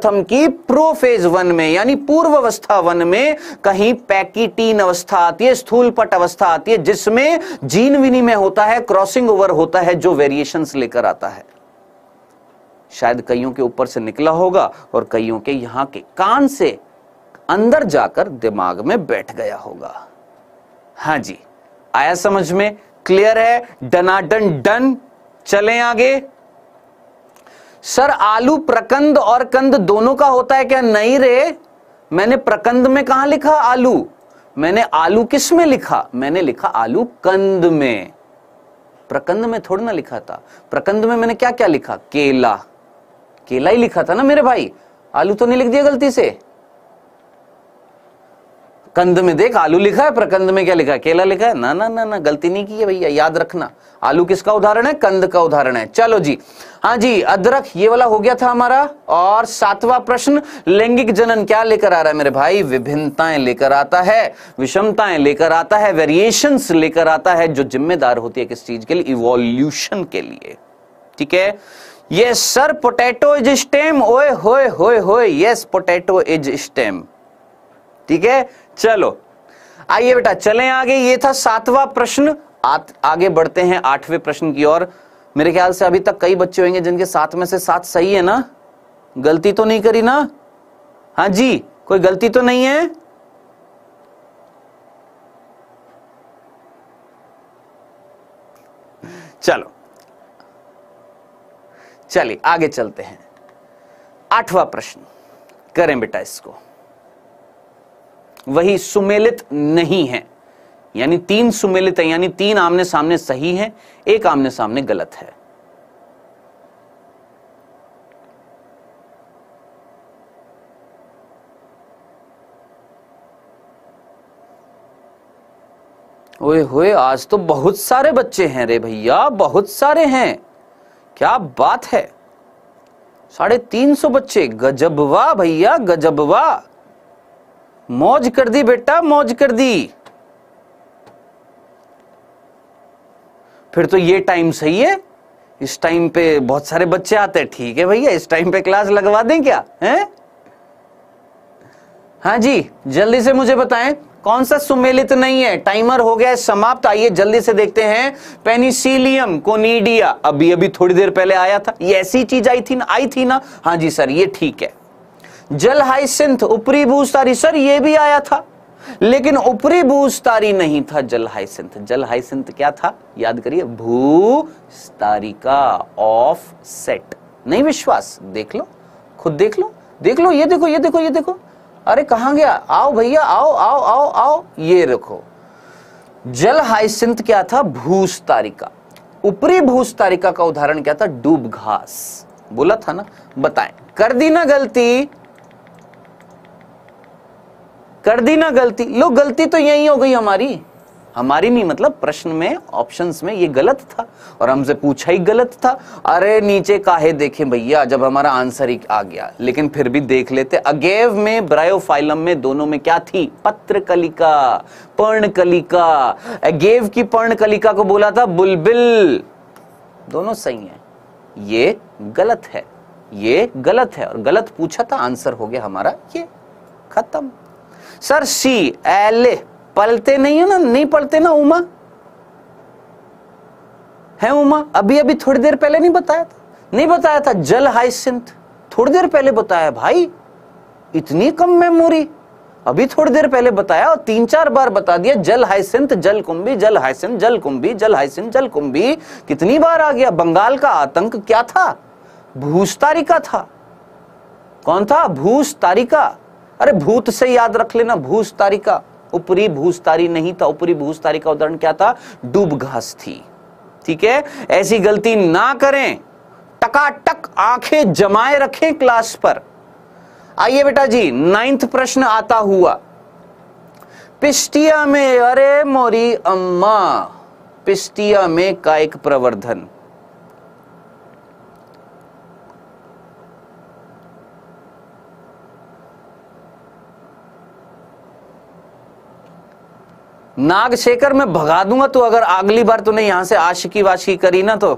कहीं प्रोफेज 1 में यानी पूर्व अवस्था 1 में कहीं पैकिटीन अवस्था आती है, स्थूलपट अवस्था आती है, जिसमें जीन विनिमय होता है, क्रॉसिंग ओवर होता है, जो वेरिएशंस लेकर आता है। शायद कईयों के ऊपर से निकला होगा और कईयों के यहां के कान से अंदर जाकर दिमाग में बैठ गया होगा। हां जी, आया समझ में? क्लियर है? डनाडन डन। चलें आगे। सर आलू प्रकंद और कंद दोनों का होता है क्या? नहीं रे, मैंने प्रकंद में कहां लिखा आलू? मैंने आलू किस में लिखा? मैंने लिखा आलू कंद में, प्रकंद में थोड़ी ना लिखा था। प्रकंद में मैंने क्या क्या लिखा? केला, केला ही लिखा था ना मेरे भाई, आलू तो नहीं लिख दिया गलती से। कंद में देख आलू लिखा है, प्रकंद में क्या लिखा है? केला लिखा है। ना ना ना ना, गलती नहीं की है भैया, याद रखना। आलू किसका उदाहरण है? कंद का उदाहरण है। चलो जी, हाँ जी, अदरक ये वाला हो गया था हमारा। और 7वां प्रश्न, लैंगिक जनन क्या लेकर आ रहा है मेरे भाई? विभिन्नताएं लेकर आता है, विषमताएं लेकर आता है, वेरिएशंस लेकर आता है, जो जिम्मेदार होती है किस चीज के लिए? इवोल्यूशन के लिए। ठीक है? Yes sir, potato is stem. ओए होए होए होए, यस पोटैटो इज स्टेम। ठीक है, चलो आइए बेटा चलें आगे। ये था 7वां प्रश्न। आगे बढ़ते हैं 8वें प्रश्न की ओर। मेरे ख्याल से अभी तक कई बच्चे होंगे जिनके 7 में से 7 सही है ना? गलती तो नहीं करी ना? हाँ जी, कोई गलती तो नहीं है? चलो चलिए आगे चलते हैं। 8वां प्रश्न करें बेटा इसको। वही सुमेलित नहीं है, यानी 3 सुमेलित है, यानी 3 आमने सामने सही है, 1 आमने सामने गलत है। ओए होए, आज तो बहुत सारे बच्चे हैं रे भैया, बहुत सारे हैं, क्या बात है। 350 बच्चे, गजब वाह भैया, गजब वाह, मौज कर दी बेटा, मौज कर दी। फिर तो ये टाइम सही है, इस टाइम पे बहुत सारे बच्चे आते हैं। ठीक है भैया, इस टाइम पे क्लास लगवा दें क्या है? हाँ जी, जल्दी से मुझे बताएं कौन सा सुमेलित नहीं है। टाइमर हो गया है समाप्त। आइए जल्दी से देखते हैं। पेनिसिलियम कोनिडिया अभी अभी थोड़ी देर पहले आया था, ये ऐसी चीज आई थी ना? हाँ जी सर, ये ठीक है। जल हाइसिंथ ऊपरी भूस्तारी, सर ये भी आया था, लेकिन ऊपरी भूस्तारी नहीं था जल हाइसिंथ। जल हाइसिंथ क्या था? याद करिए, भूस्तारिका ऑफ सेट। नहीं विश्वास? देख लो, खुद देख लो, देख लो, ये देखो, ये देखो, ये देखो। अरे कहां गया? आओ भैया, आओ आओ आओ आओ, ये रखो। जल हाइसिंथ क्या था? भूस्तारिका। ऊपरी भूस्तारिका का उदाहरण क्या था? डूब घास। बोला था ना? बताएं, कर दी ना गलती? कर दी ना गलती? लो, गलती तो यही हो गई हमारी। हमारी नहीं मतलब प्रश्न में, ऑप्शंस में ये गलत था और हमसे पूछा ही गलत था। अरे नीचे काहे देखें भैया, जब हमारा आंसर ही आ गया। लेकिन फिर भी देख लेते। अगेव में, ब्रायोफाइलम में, दोनों में क्या थी? पत्रकलिका, पर्णकलिका। अगेव की पर्णकलिका को बोला था बुलबिल। दोनों सही हैं, ये गलत है, ये गलत है, और गलत पूछा था, आंसर हो गया हमारा ये, खत्म। सर सी एल पलते नहीं हो ना? नहीं पढ़ते ना उमा? है उमा? अभी अभी थोड़ी देर पहले नहीं बताया था? नहीं बताया था? जल हाइसिंथ थोड़ी देर पहले बताया भाई, इतनी कम मेमोरी। अभी थोड़ी देर पहले बताया और 3-4 बार बता दिया। जल हाइसिंथ, जल कुंभी, जल हाइसिंथ, जल कुंभी, जल हाइसिंथ, जल कुंभी। कितनी बार आ गया? बंगाल का आतंक क्या था? भूस्तारिका था। कौन था? भूस्तारिका। अरे भूत से याद रख लेना, भूस्तारिका। ऊपरी भूस्तारी नहीं था। ऊपरी भूस्तारी का उदाहरण क्या था? डूब घास थी। ठीक है, ऐसी गलती ना करें, टकाटक आंखें जमाए रखें क्लास पर। आइए बेटा जी, 9वां प्रश्न आता हुआ। पिस्टिया में, अरे मोरी अम्मा, पिस्टिया में कायिक प्रवर्धन। नागशेखर मैं भगा दूंगा तो, अगर अगली बार तूने यहां से आशिकी वाशिकी करी ना तो।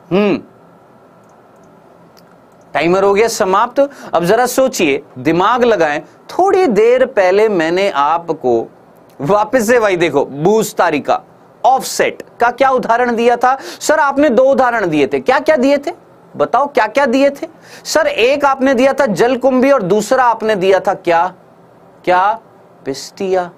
टाइमर हो गया समाप्त। अब जरा सोचिए, दिमाग लगाएं। थोड़ी देर पहले मैंने आपको वापस से वही देखो बूस्ट तारिका ऑफसेट का क्या उदाहरण दिया था? सर आपने दो उदाहरण दिए थे, क्या क्या दिए थे बताओ, क्या क्या दिए थे? सर एक आपने दिया था जलकुंभी और दूसरा आपने दिया था क्या क्या पिस्टिया।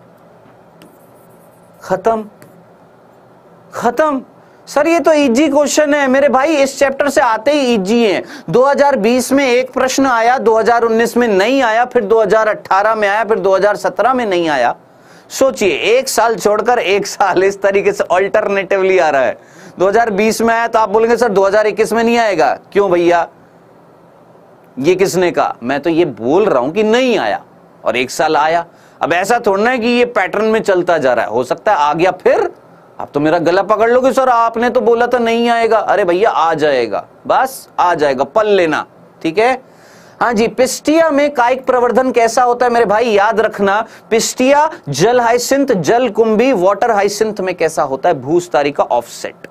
खत्म खत्म। सर ये तो इजी क्वेश्चन है मेरे भाई, इस चैप्टर से आते ही इजी है। 2020 में एक प्रश्न आया, 2019 में नहीं आया, फिर 2018 में आया, फिर 2017 में नहीं आया। सोचिए, एक साल छोड़कर एक साल इस तरीके से अल्टरनेटिवली आ रहा है। 2020 में आया तो आप बोलेंगे सर 2021 में नहीं आएगा, क्यों भैया ये किसने कहा? मैं तो ये बोल रहा हूं कि नहीं आया और एक साल आया। अब ऐसा थोड़ा है कि ये पैटर्न में चलता जा रहा है, हो सकता है आ गया फिर आप तो मेरा गला पकड़ लोगे, सर आपने तो बोला था नहीं आएगा। अरे भैया आ जाएगा, बस आ जाएगा, पल लेना, ठीक है। हाँ जी, पिस्टिया में कायिक प्रवर्धन कैसा होता है मेरे भाई? याद रखना, पिस्टिया जल हाइसिंथ, जल कुंभी वाटर हाइसिंथ में कैसा होता है? भूस्तारी का ऑफसेट,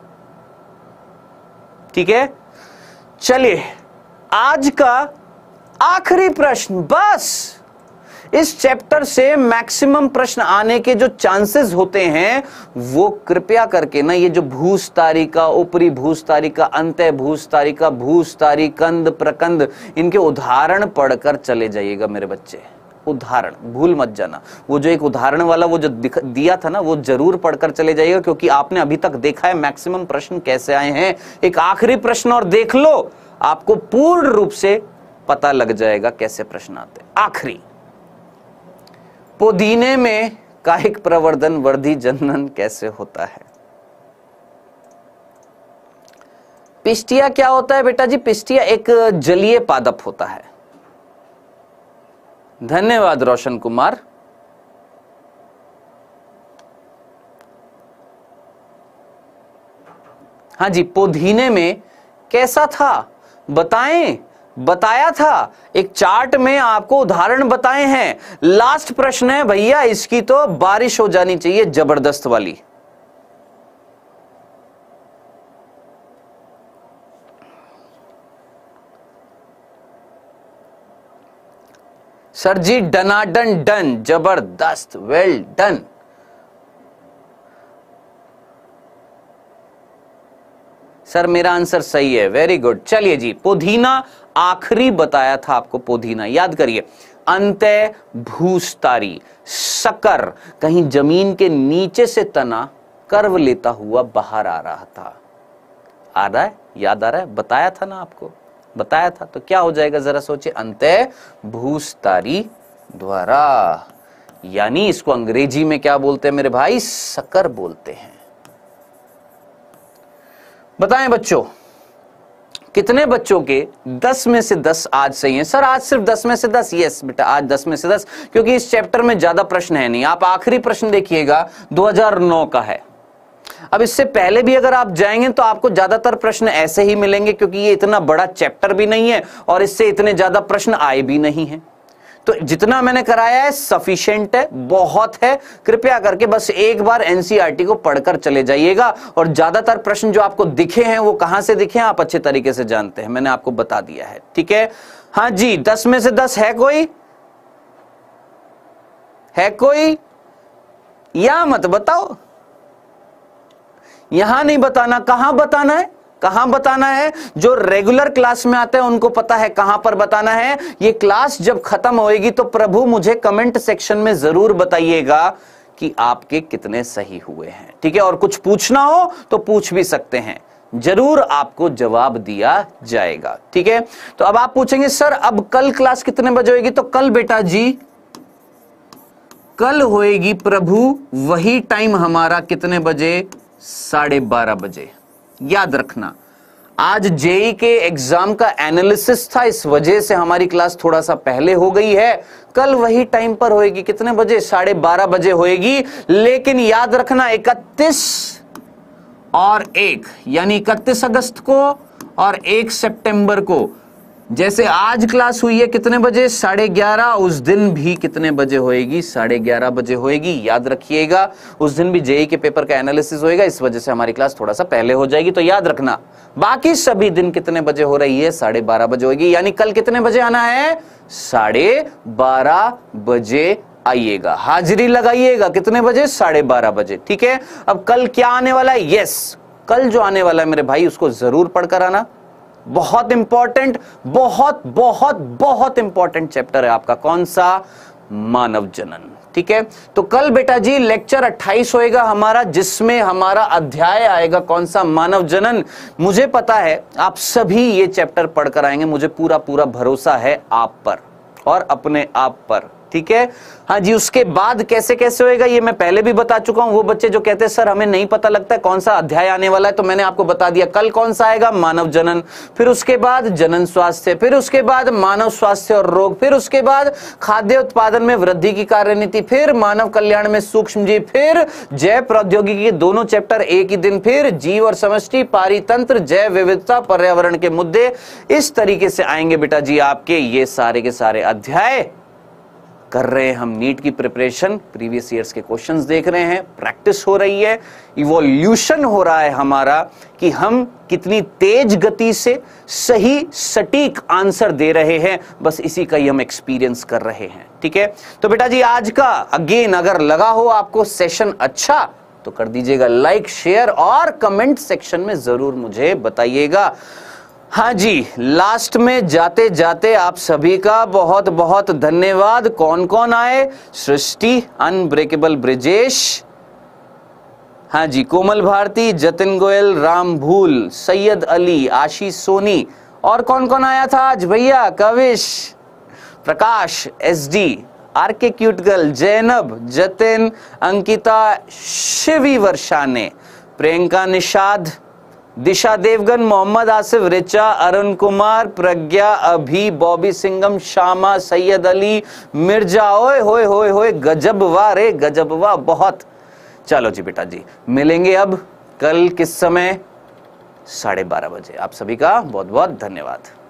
ठीक है। चलिए आज का आखिरी प्रश्न, बस इस चैप्टर से मैक्सिमम प्रश्न आने के जो चांसेस होते हैं वो कृपया करके ना, ये जो भूस्तारिका, ऊपरी भूस्तारिका, अंत्य भूस्तारिका, भूस्तारी, कंद, प्रकंद, इनके उदाहरण पढ़कर चले जाइएगा मेरे बच्चे। उदाहरण भूल मत जाना, वो जो एक उदाहरण वाला वो जो दिया था ना, वो जरूर पढ़कर चले जाइएगा, क्योंकि आपने अभी तक देखा है मैक्सिमम प्रश्न कैसे आए हैं। एक आखिरी प्रश्न और देख लो, आपको पूर्ण रूप से पता लग जाएगा कैसे प्रश्न आते हैं। आखिरी, पुदीने में कायिक प्रवर्धन वर्धी जनन कैसे होता है? पिस्टिया क्या होता है बेटा जी? पिस्टिया एक जलीय पादप होता है। धन्यवाद रोशन कुमार। हाँ जी, पुदीने में कैसा था बताएं? बताया था, एक चार्ट में आपको उदाहरण बताए हैं। लास्ट प्रश्न है भैया, इसकी तो बारिश हो जानी चाहिए जबरदस्त वाली। सर जी डनाडन डन, जबरदस्त, वेल डन। सर मेरा आंसर सही है, वेरी गुड। चलिए जी, पुदीना आखिरी बताया था आपको, पुदीना याद करिए। अंत्य भूस्तारी, सकर, कहीं जमीन के नीचे से तना कर्व लेता हुआ बाहर आ रहा था। आ रहा है, याद आ रहा है? बताया था ना आपको, बताया था। तो क्या हो जाएगा जरा सोचिए, अंत्य भूस्तारी द्वारा, यानी इसको अंग्रेजी में क्या बोलते हैं मेरे भाई? सकर बोलते हैं। बताएं बच्चों, कितने बच्चों के 10 में से 10 आज सही हैं? सर आज सिर्फ 10 में से 10? यस बेटा, आज 10 में से 10, क्योंकि इस चैप्टर में ज्यादा प्रश्न है नहीं। आप आखिरी प्रश्न देखिएगा, 2009 का है। अब इससे पहले भी अगर आप जाएंगे तो आपको ज्यादातर प्रश्न ऐसे ही मिलेंगे, क्योंकि ये इतना बड़ा चैप्टर भी नहीं है और इससे इतने ज्यादा प्रश्न आए भी नहीं है। तो जितना मैंने कराया है सफिशिएंट है, बहुत है। कृपया करके बस एक बार एनसीईआरटी को पढ़कर चले जाइएगा, और ज्यादातर प्रश्न जो आपको दिखे हैं वो कहां से दिखे हैं आप अच्छे तरीके से जानते हैं, मैंने आपको बता दिया है, ठीक है। हाँ जी, 10 में से 10 है कोई? है कोई? या मत बताओ, यहां नहीं बताना, कहां बताना है? कहां बताना है? जो रेगुलर क्लास में आते हैं उनको पता है कहां पर बताना है। ये क्लास जब खत्म होएगी तो प्रभु मुझे कमेंट सेक्शन में जरूर बताइएगा कि आपके कितने सही हुए हैं, ठीक है। और कुछ पूछना हो तो पूछ भी सकते हैं, जरूर आपको जवाब दिया जाएगा, ठीक है। तो अब आप पूछेंगे सर अब कल क्लास कितने बजे होगी? तो कल बेटा जी, कल होएगी प्रभु वही टाइम हमारा, कितने बजे? 12:30 बजे। याद रखना, आज जेई के एग्जाम का एनालिसिस था, इस वजह से हमारी क्लास थोड़ा सा पहले हो गई है। कल वही टाइम पर होएगी, कितने बजे? 12:30 बजे होएगी। लेकिन याद रखना 31 और 1 यानी 31 अगस्त को और 1 सितंबर को जैसे आज क्लास हुई है कितने बजे, 11:30, उस दिन भी कितने बजे होएगी, 11:30 बजे होएगी। याद रखिएगा, उस दिन भी जेईई के पेपर का एनालिसिस होएगा, इस वजह से हमारी क्लास थोड़ा सा पहले हो जाएगी, तो याद रखना। बाकी सभी दिन कितने बजे हो रही है, 12:30 बजे होगी। यानी कल कितने बजे आना है, 12:30 बजे आइएगा, हाजिरी लगाइएगा। कितने बजे, 12:30 बजे। ठीक है, अब कल क्या आने वाला है, यस, कल जो आने वाला है मेरे भाई उसको जरूर पढ़कर आना। बहुत इंपॉर्टेंट, बहुत बहुत बहुत इंपॉर्टेंट चैप्टर है आपका। कौन सा, मानव जनन। ठीक है, तो कल बेटा जी लेक्चर 28 होएगा हमारा, जिसमें हमारा अध्याय आएगा कौन सा, मानव जनन। मुझे पता है आप सभी ये चैप्टर पढ़कर आएंगे, मुझे पूरा पूरा भरोसा है आप पर और अपने आप पर। ठीक है, हाँ जी। उसके बाद कैसे कैसे होएगा ये मैं पहले भी बता चुका हूं। वो बच्चे जो कहते हैं सर हमें नहीं पता लगता है कौन सा अध्याय आने वाला है, तो मैंने आपको बता दिया कल कौन सा आएगा, मानव जनन। फिर उसके बाद जनन स्वास्थ्य, फिर उसके बाद मानव स्वास्थ्य और रोग, फिर उसके बाद खाद्य उत्पादन में वृद्धि की कार्यनीति, फिर मानव कल्याण में सूक्ष्म जीव, फिर जैव प्रौद्योगिकी, दोनों चैप्टर एक ही दिन, फिर जीव और समष्टि, पारितंत्र, जैव विविधता, पर्यावरण के मुद्दे। इस तरीके से आएंगे बेटा जी आपके ये सारे के सारे अध्याय। कर रहे हैं हम नीट की प्रिपरेशन, प्रीवियस ईयर्स के क्वेश्चंस देख रहे हैं, प्रैक्टिस हो रही है, इवोल्यूशन हो रहा है हमारा कि हम कितनी तेज गति से सही सटीक आंसर दे रहे हैं। बस इसी का ही हम एक्सपीरियंस कर रहे हैं। ठीक है, तो बेटा जी आज का अगेन अगर लगा हो आपको सेशन अच्छा तो कर दीजिएगा लाइक, शेयर और कमेंट सेक्शन में जरूर मुझे बताइएगा। हाँ जी, लास्ट में जाते जाते आप सभी का बहुत बहुत धन्यवाद। कौन कौन आए, सृष्टि, अनब्रेकेबल ब्रिजेश, हाँ जी, कोमल भारती, जतिन गोयल, राम भूल, सैयद अली, आशीष सोनी, और कौन कौन आया था आज भैया, Kavish, Prakash, SD, RK cute girl, Zainab, Jatin, Ankita, Shivi Varshane, Priyanka Nishad, दिशा देवगन, मोहम्मद आसिफ, रिचा, अरुण कुमार, प्रज्ञा, अभी, बॉबी सिंघम, श्यामा, सैयद अली, मिर्जा, ओए होए होए होए, गजब वाह रे गजब वाह, बहुत। चलो जी बेटा जी, मिलेंगे अब कल किस समय, 12:30 बजे। आप सभी का बहुत बहुत धन्यवाद।